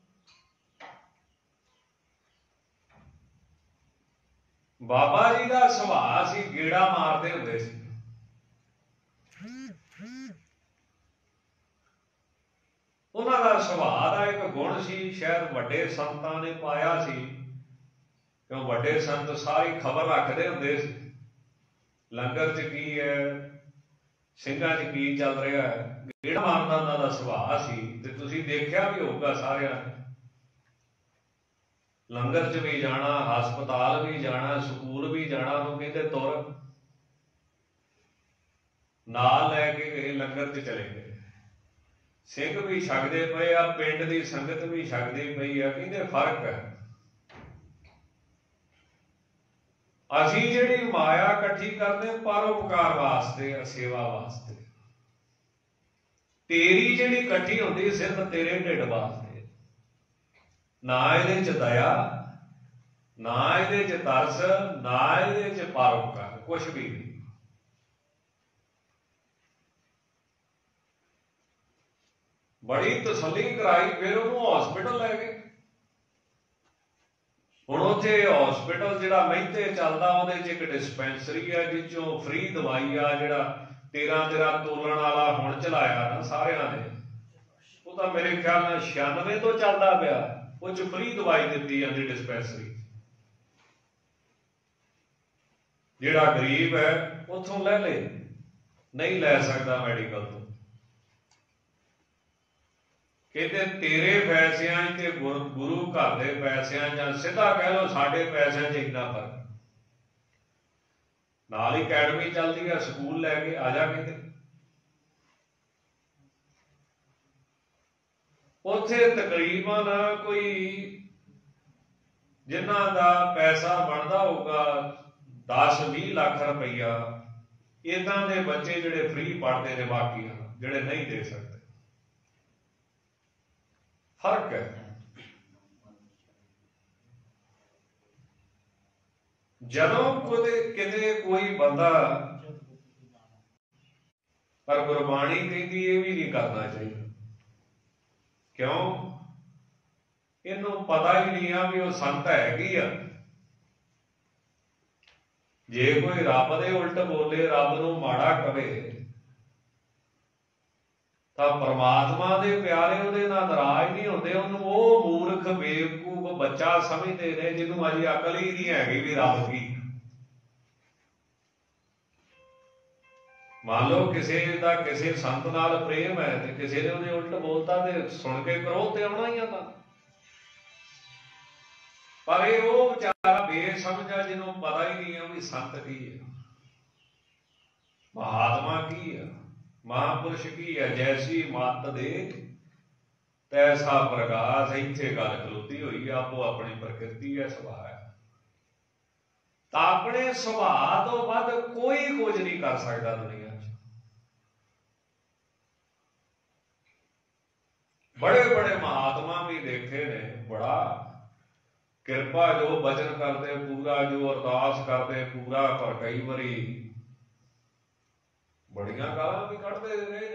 ਬਾਬਾ ਜੀ ਦਾ ਸੁਭਾਅ ਸੀ, ਗੇੜਾ ਮਾਰਦੇ ਹੁੰਦੇ ਸੀ। ਉਹਨਾਂ ਦਾ ਸੁਭਾਅ ਦਾ ਇੱਕ ਗੁਣ ਸੀ, ਸ਼ਾਇਦ ਵੱਡੇ ਸੰਤਾਂ ਨੇ ਪਾਇਆ ਸੀ, ਕਿਉਂ ਵੱਡੇ ਸੰਤ ਸਾਰੀ ਖਬਰ ਰੱਖਦੇ ਹੁੰਦੇ ਸੀ, ਲੰਗਰ ਚ ਕੀ ਹੈ, ਸਿੰਘਾਂ ਚ ਕੀ ਚੱਲ ਰਿਹਾ ਹੈ। ਗੇੜਾ ਮਾਰਨਾ ਉਹਨਾਂ ਦਾ ਸੁਭਾਅ ਸੀ, ਤੇ ਤੁਸੀਂ ਦੇਖਿਆ ਵੀ ਹੋਊਗਾ ਸਾਰਿਆਂ ਨੇ। ਲੰਗਰ ਚ ਵੀ ਜਾਣਾ, ਹਸਪਤਾਲ ਵੀ ਜਾਣਾ, ਸਕੂਲ ਵੀ ਜਾਣਾ, ਉਹਨੂੰ ਕਹਿੰਦੇ ਤੁਰ, ਨਾਲ ਲੈ ਕੇ ਗਏ, ਲੰਗਰ ਚ ਚਲੇ ਗਏ। ਸਿੰਘ ਵੀ ਛਕਦੇ ਪਏ ਆ, ਪਿੰਡ ਦੀ ਸੰਗਤ ਵੀ ਛਕਦੀ ਪਈ ਆ, ਕਹਿੰਦੇ ਫਰਕ ਹੈ। ਅਸੀਂ ਜਿਹੜੀ ਮਾਇਆ ਇਕੱਠੀ ਕਰਦੇ ਪਰਉਪਕਾਰ ਵਾਸਤੇ, ਸੇਵਾ ਵਾਸਤੇ। ਤੇਰੀ ਜਿਹੜੀ ਇਕੱਠੀ ਹੁੰਦੀ ਸਿਰਫ ਤੇਰੇ ਢਿੱਡ ਵਾਸਤੇ। ਨਾ ਇਹਦੇ ਚ ਦਇਆ, ਨਾ ਇਹਦੇ ਚ ਤਰਸ, ਨਾ ਇਹਦੇ ਚ ਪਰਉਪਕਾਰ, ਕੁਛ ਵੀ ਨਹੀਂ। ਬੜੀ ਤਸੱਲੀ ਕਰਾਈ, ਫਿਰ ਉਹਨੂੰ ਹਸਪੀਟਲ ਲੈ ਗਏ। ਹੁਣ ਉੱਥੇ ਹਸਪੀਟਲ ਜਿਹੜਾ ਮਹਿੰਦੇ ਚੱਲਦਾ, ਉਹਦੇ ਚ ਇੱਕ ਡਿਸਪੈਂਸਰੀ ਹੈ ਜਿਸ ਚੋਂ ਫ੍ਰੀ ਦਵਾਈ ਆ। ਜਿਹੜਾ ਤੇਰਾਂ ਤੇਰਾਂ ਤੋਲਣ ਵਾਲਾ ਹੁਣ ਚਲਾਇਆ ਨਾ ਸਾਰਿਆਂ ਨੇ, ਉਹ ਤਾਂ ਮੇਰੇ ਖਿਆਲ ਨਾਲ ਛਿਆਨਵੇਂ ਤੋਂ ਚੱਲਦਾ ਪਿਆ। ਉਹ ਚ ਫ੍ਰੀ ਦਵਾਈ ਦਿੱਤੀ ਜਾਂਦੀ ਡਿਸਪੈਂਸਰੀ। ਜਿਹੜਾ ਗਰੀਬ ਹੈ ਉੱਥੋਂ ਲੈ ਲੈ, ਨਹੀਂ ਲੈ ਸਕਦਾ ਮੈਡੀਕਲ ਤੋਂ। ਕਹਿੰਦੇ ਤੇਰੇ ਪੈਸਿਆਂ ਤੇ ਗੁਰੂ ਘਰ ਦੇ ਪੈਸਿਆਂ, ਜਾਂ ਸਿੱਧਾ ਕਹਿ ਲਓ ਸਾਡੇ ਪੈਸਿਆਂ ਚ ਇੰਨਾ ਫਰਕ। ਨਾਲ ਹੀ ਅਕੈਡਮੀ ਚੱਲਦੀ ਆ, ਸਕੂਲ ਲੈ ਕੇ ਆ ਜਾ। ਕਹਿੰਦੇ ਉੱਥੇ ਤਕਰੀਬਨ ਕੋਈ ਜਿਨ੍ਹਾਂ ਦਾ ਪੈਸਾ ਬਣਦਾ ਹੋਊਗਾ ਦਸ ਵੀਹ ਲੱਖ ਰੁਪਈਆ, ਏਦਾਂ ਦੇ ਬੱਚੇ ਜਿਹੜੇ ਫ੍ਰੀ ਪੜ੍ਹਦੇ ਨੇ, ਬਾਕੀ ਜਿਹੜੇ ਨਹੀਂ ਦੇ ਸਕਦੇ। ਫਰਕ ਹੈ। ਜਦੋਂ ਕਿਤੇ ਕਿਤੇ ਕੋਈ ਬੰਦਾ, ਪਰ ਗੁਰਬਾਣੀ ਕਹਿੰਦੀ ਇਹ ਵੀ ਨਹੀਂ ਕਰਨਾ ਚਾਹੀਦਾ। ਕਿਉਂ? ਇਹਨੂੰ ਪਤਾ ਹੀ ਨਹੀਂ ਆ ਵੀ ਉਹ ਸੰਤ ਹੈ ਕੀ ਆ। ਜੇ ਕੋਈ ਰੱਬ ਦੇ ਉਲਟ ਬੋਲੇ, ਰੱਬ ਨੂੰ ਮਾੜਾ ਕਵੇ, ਤਾਂ ਪਰਮਾਤਮਾ ਦੇ ਪਿਆਰੇ ਉਹਦੇ ਨਾਲ ਨਾਰਾਜ਼ ਨਹੀਂ ਹੁੰਦੇ। ਉਹਨੂੰ ਉਹ ਮੂਰਖ ਬੇਵਕੂਫ ਬੱਚਾ ਸਮਝਦੇ ਨੇ ਜਿਹਨੂੰ ਅਜੇ ਅਕਲ ਹੀ ਨਹੀਂ ਹੈਗੀ ਵੀ ਰੱਬ ਕੀ। ਮੰਨ ਲਓ ਕਿਸੇ ਦਾ ਕਿਸੇ ਸੰਤ ਨਾਲ ਪ੍ਰੇਮ ਹੈ ਤੇ ਕਿਸੇ ਨੇ ਉਹਦੇ ਉਲਟ ਬੋਲਤਾ ਤੇ ਸੁਣ ਕੇ ਕ੍ਰੋਧ ਤੇ ਆਉਣਾ ਹੀ ਆ। ਤਾਂ ਪਰ ਇਹ ਉਹ ਵਿਚਾਰਾ ਬੇਸਮਝ ਆ ਜਿਹਨੂੰ ਪਤਾ ਹੀ ਨਹੀਂ ਆ ਵੀ ਸੰਤ ਕੀ ਹੈ, ਮਹਾਤਮਾ ਕੀ ਆ, ਮਹਾਂਪੁਰਸ਼ ਕੀ ਹੈ। ਜੈਸੀ ਮੱਤ ਦੇ ਤੈਸਾ ਪ੍ਰਗਾਸ। ਇੱਥੇ ਗੱਲ ਖਲੋਤੀ ਹੋਈ ਆ। ਆਪੋ ਆਪਣੀ ਪ੍ਰਕਿਰਤੀ ਹੈ, ਸੁਭਾਅ ਹੈ। ਤਾਂ ਆਪਣੇ ਸੁਭਾਅ ਤੋਂ ਵੱਧ ਕੋਈ ਕੁਝ ਨਹੀਂ ਕਰ ਸਕਦਾ ਦੁਨੀਆ 'ਚ। ਬੜੇ ਬੜੇ ਮਹਾਤਮਾ ਵੀ ਦੇਖੇ ਨੇ, ਬੜਾ ਕਿਰਪਾ ਜੋ ਬਚਨ ਕਰਦੇ ਪੂਰਾ, ਜੋ ਅਰਦਾਸ ਕਰਦੇ ਪੂਰਾ, ਪਰ ਕਈ ਵਾਰੀ ਬੜੀਆਂ ਗਾਲਾਂ ਵੀ ਕੱਢਦੇ ਰਹੇ ਨੇ।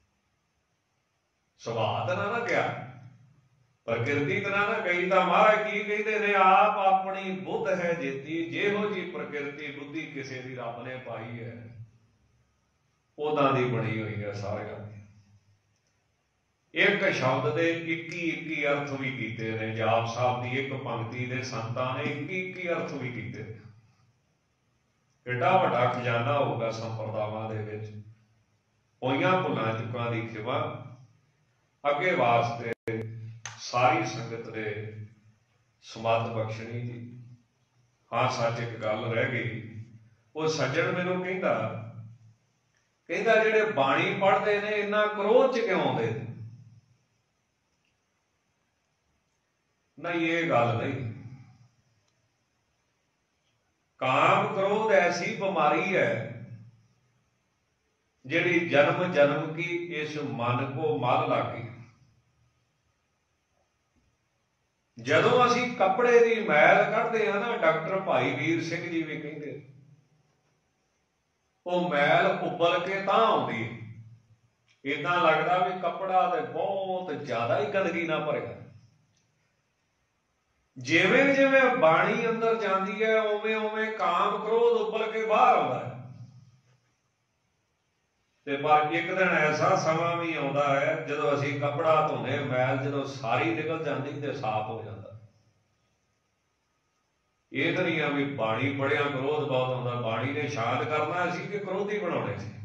ਸੁਭਾਅ ਤਾਂ ਨਾ ਗਿਆ, ਪ੍ਰਕਿਰਤੀ ਤਾਂ ਨਾ ਗਈ। ਤਾਂ ਮਹਾਰਾਜ ਕੀ ਕਹਿੰਦੇ ਨੇ, ਆਪ ਆਪਣੀ ਬੁੱਧ ਹੈ ਜੇਤੀ, ਜਿਹੋ ਜੀ ਪ੍ਰਕਿਰਤੀ ਬੁੱਧੀ ਕਿਸੇ ਦੀ ਰੱਬ ਨੇ ਪਾਈ ਹੈ, ਉਦਾਂ ਦੀ ਬਣੀ ਹੋਈ ਹੈ ਸਾਰਿਆਂ ਦੀ। ਇੱਕ ਸ਼ਬਦ ਦੇ ਇੱਕੀ ਇੱਕੀ ਅਰਥ ਵੀ ਕੀਤੇ ਨੇ। ਜਾਪ ਸਾਹਿਬ ਦੀ ਇੱਕ ਪੰਕਤੀ ਦੇ ਸੰਤਾਂ ਨੇ ਇੱਕੀ ਇੱਕੀ ਅਰਥ ਵੀ ਕੀਤੇ। ਏਡਾ ਵੱਡਾ ਖਜ਼ਾਨਾ ਹੋਊਗਾ ਸੰਪਰਦਾਵਾਂ ਦੇ ਵਿੱਚ। ਹੋਈਆਂ ਭੁੱਲਾਂ ਚੁੱਕਾਂ ਦੀ ਖਿਮਾ ਅੱਗੇ ਵਾਸਤੇ ਸਾਰੀ ਸੰਗਤ ਦੇ ਸਮੱਤ ਬਖਸ਼ਣੀ ਜੀ। ਹਾਂ ਸੱਚ ਇੱਕ ਗੱਲ ਰਹਿ ਗਈ। ਉਹ ਸੱਜਣ ਮੈਨੂੰ ਕਹਿੰਦਾ ਕਹਿੰਦਾ ਜਿਹੜੇ ਬਾਣੀ ਪੜ੍ਹਦੇ ਨੇ ਇੰਨਾ ਕ੍ਰੋਧ ਚ ਕਿਉਂ ਆਉਂਦੇ? ਨਹੀਂ, ਇਹ ਗੱਲ ਨਹੀਂ। ਕਾਮ ਕ੍ਰੋਧ ऐसी बीमारी है ਜਿਹੜੀ जन्म जन्म की इस मन को मल लागी। ਜਦੋਂ ਅਸੀਂ ਕੱਪੜੇ ਦੀ ਮੈਲ ਕੱਢਦੇ ਹਾਂ ਨਾ, ਡਾਕਟਰ ਭਾਈ ਵੀਰ ਸਿੰਘ ਜੀ ਵੀ ਕਹਿੰਦੇ, ਉਹ ਮੈਲ ਉਬਲ ਕੇ ਤਾਂ ਆਉਂਦੀ ਹੈ। ਏਦਾਂ ਲੱਗਦਾ ਵੀ ਕੱਪੜਾ ਤੇ ਬਹੁਤ ਜ਼ਿਆਦਾ ਹੀ ਗੰਦਗੀ ਨਾਲ ਭਰਿਆ। ਜਿਵੇਂ ਜਿਵੇਂ ਬਾਣੀ ਅੰਦਰ ਜਾਂਦੀ ਹੈ, ਉਵੇਂ ਉਵੇਂ ਕਾਮ ਕ੍ਰੋਧ ਉੱਪਰ ਕੇ ਬਾਹਰ ਆਉਂਦਾ ਹੈ। ਤੇ ਪਰ ਇੱਕ ਦਿਨ ਐਸਾ ਸਮਾਂ ਵੀ ਆਉਂਦਾ ਹੈ ਜਦੋਂ ਅਸੀਂ ਕੱਪੜਾ ਧੋਨੇ, ਮੈਲ ਜਦੋਂ ਸਾਰੀ ਨਿਕਲ ਜਾਂਦੀ ਤੇ ਸਾਫ਼ ਹੋ ਜਾਂਦਾ। ਇਹ ਤਾਂ ਨਹੀਂ ਆ ਵੀ ਬਾਣੀ ਪੜ੍ਹਿਆ ਕ੍ਰੋਧ ਬਹੁਤ ਆਉਂਦਾ। ਬਾਣੀ ਨੇ ਸ਼ਾਂਤ ਕਰਨਾ ਸੀ ਕਿ ਕ੍ਰੋਧੀ ਬਣਾਉਣੇ ਸੀ।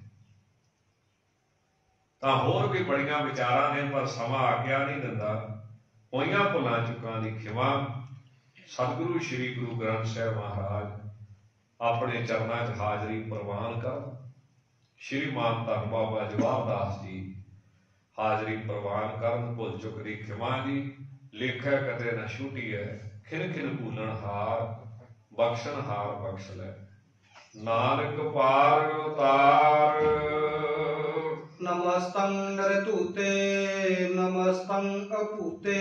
ਤਾਂ ਹੋਰ ਵੀ ਬੜੀਆਂ ਵਿਚਾਰਾਂ ਨੇ, ਪਰ ਸਮਾਂ ਆਗਿਆ ਨਹੀਂ ਦਿੰਦਾ। ਹੋਈਆਂ ਭੁੱਲਾਂ ਚੁੱਕਾਂ ਦੀ ਖਿਮਾ। ਸਤਿਗੁਰੂ ਸ਼੍ਰੀ ਗੁਰੂ ਗ੍ਰੰਥ ਸਾਹਿਬ ਮਹਾਰਾਜ ਆਪਣੇ ਚਰਨਾਂ 'ਚ ਹਾਜ਼ਰੀ ਪ੍ਰਵਾਨ ਕਰਨ। ਸ਼੍ਰੀਮਾਨ ਧੰਨ ਬਾਬਾ ਜਵਾਹਰ ਦਾਸ ਜੀ ਹਾਜ਼ਰੀ ਪ੍ਰਵਾਨ ਕਰਨ। ਭੁੱਲ ਚੁੱਕ ਦੀ ਖਿਮਾ ਜੀ। ਲੇਖਾ ਕਦੇ ਨਾ ਛੁੱਟੀ ਹੈ, ਖਿਨ ਖਿਨ ਭੂਲਣ ਹਾਰ, ਬਖਸ਼ਣ ਹਾਰ ਬਖਸ਼ ਲੈ। ਨਾਨਕ ਪਾਰ ਉਤਾਰ। ਨਮਸਤੰ ਨਰਤੂਤੇ, ਨਮਸਤੰ ਅਭੂਤੇ,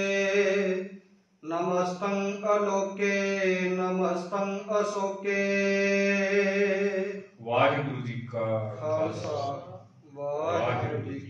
ਨਮਸਤੰ ਅਲੋਕੇ, ਨਮਸਤੰ ਅਸੋਕੇ। ਵਾਹਿਗੁਰੂ ਜੀ ਕਾ ਖਾਲਸਾ, ਵਾਹਿਗੁਰੂ ਜੀ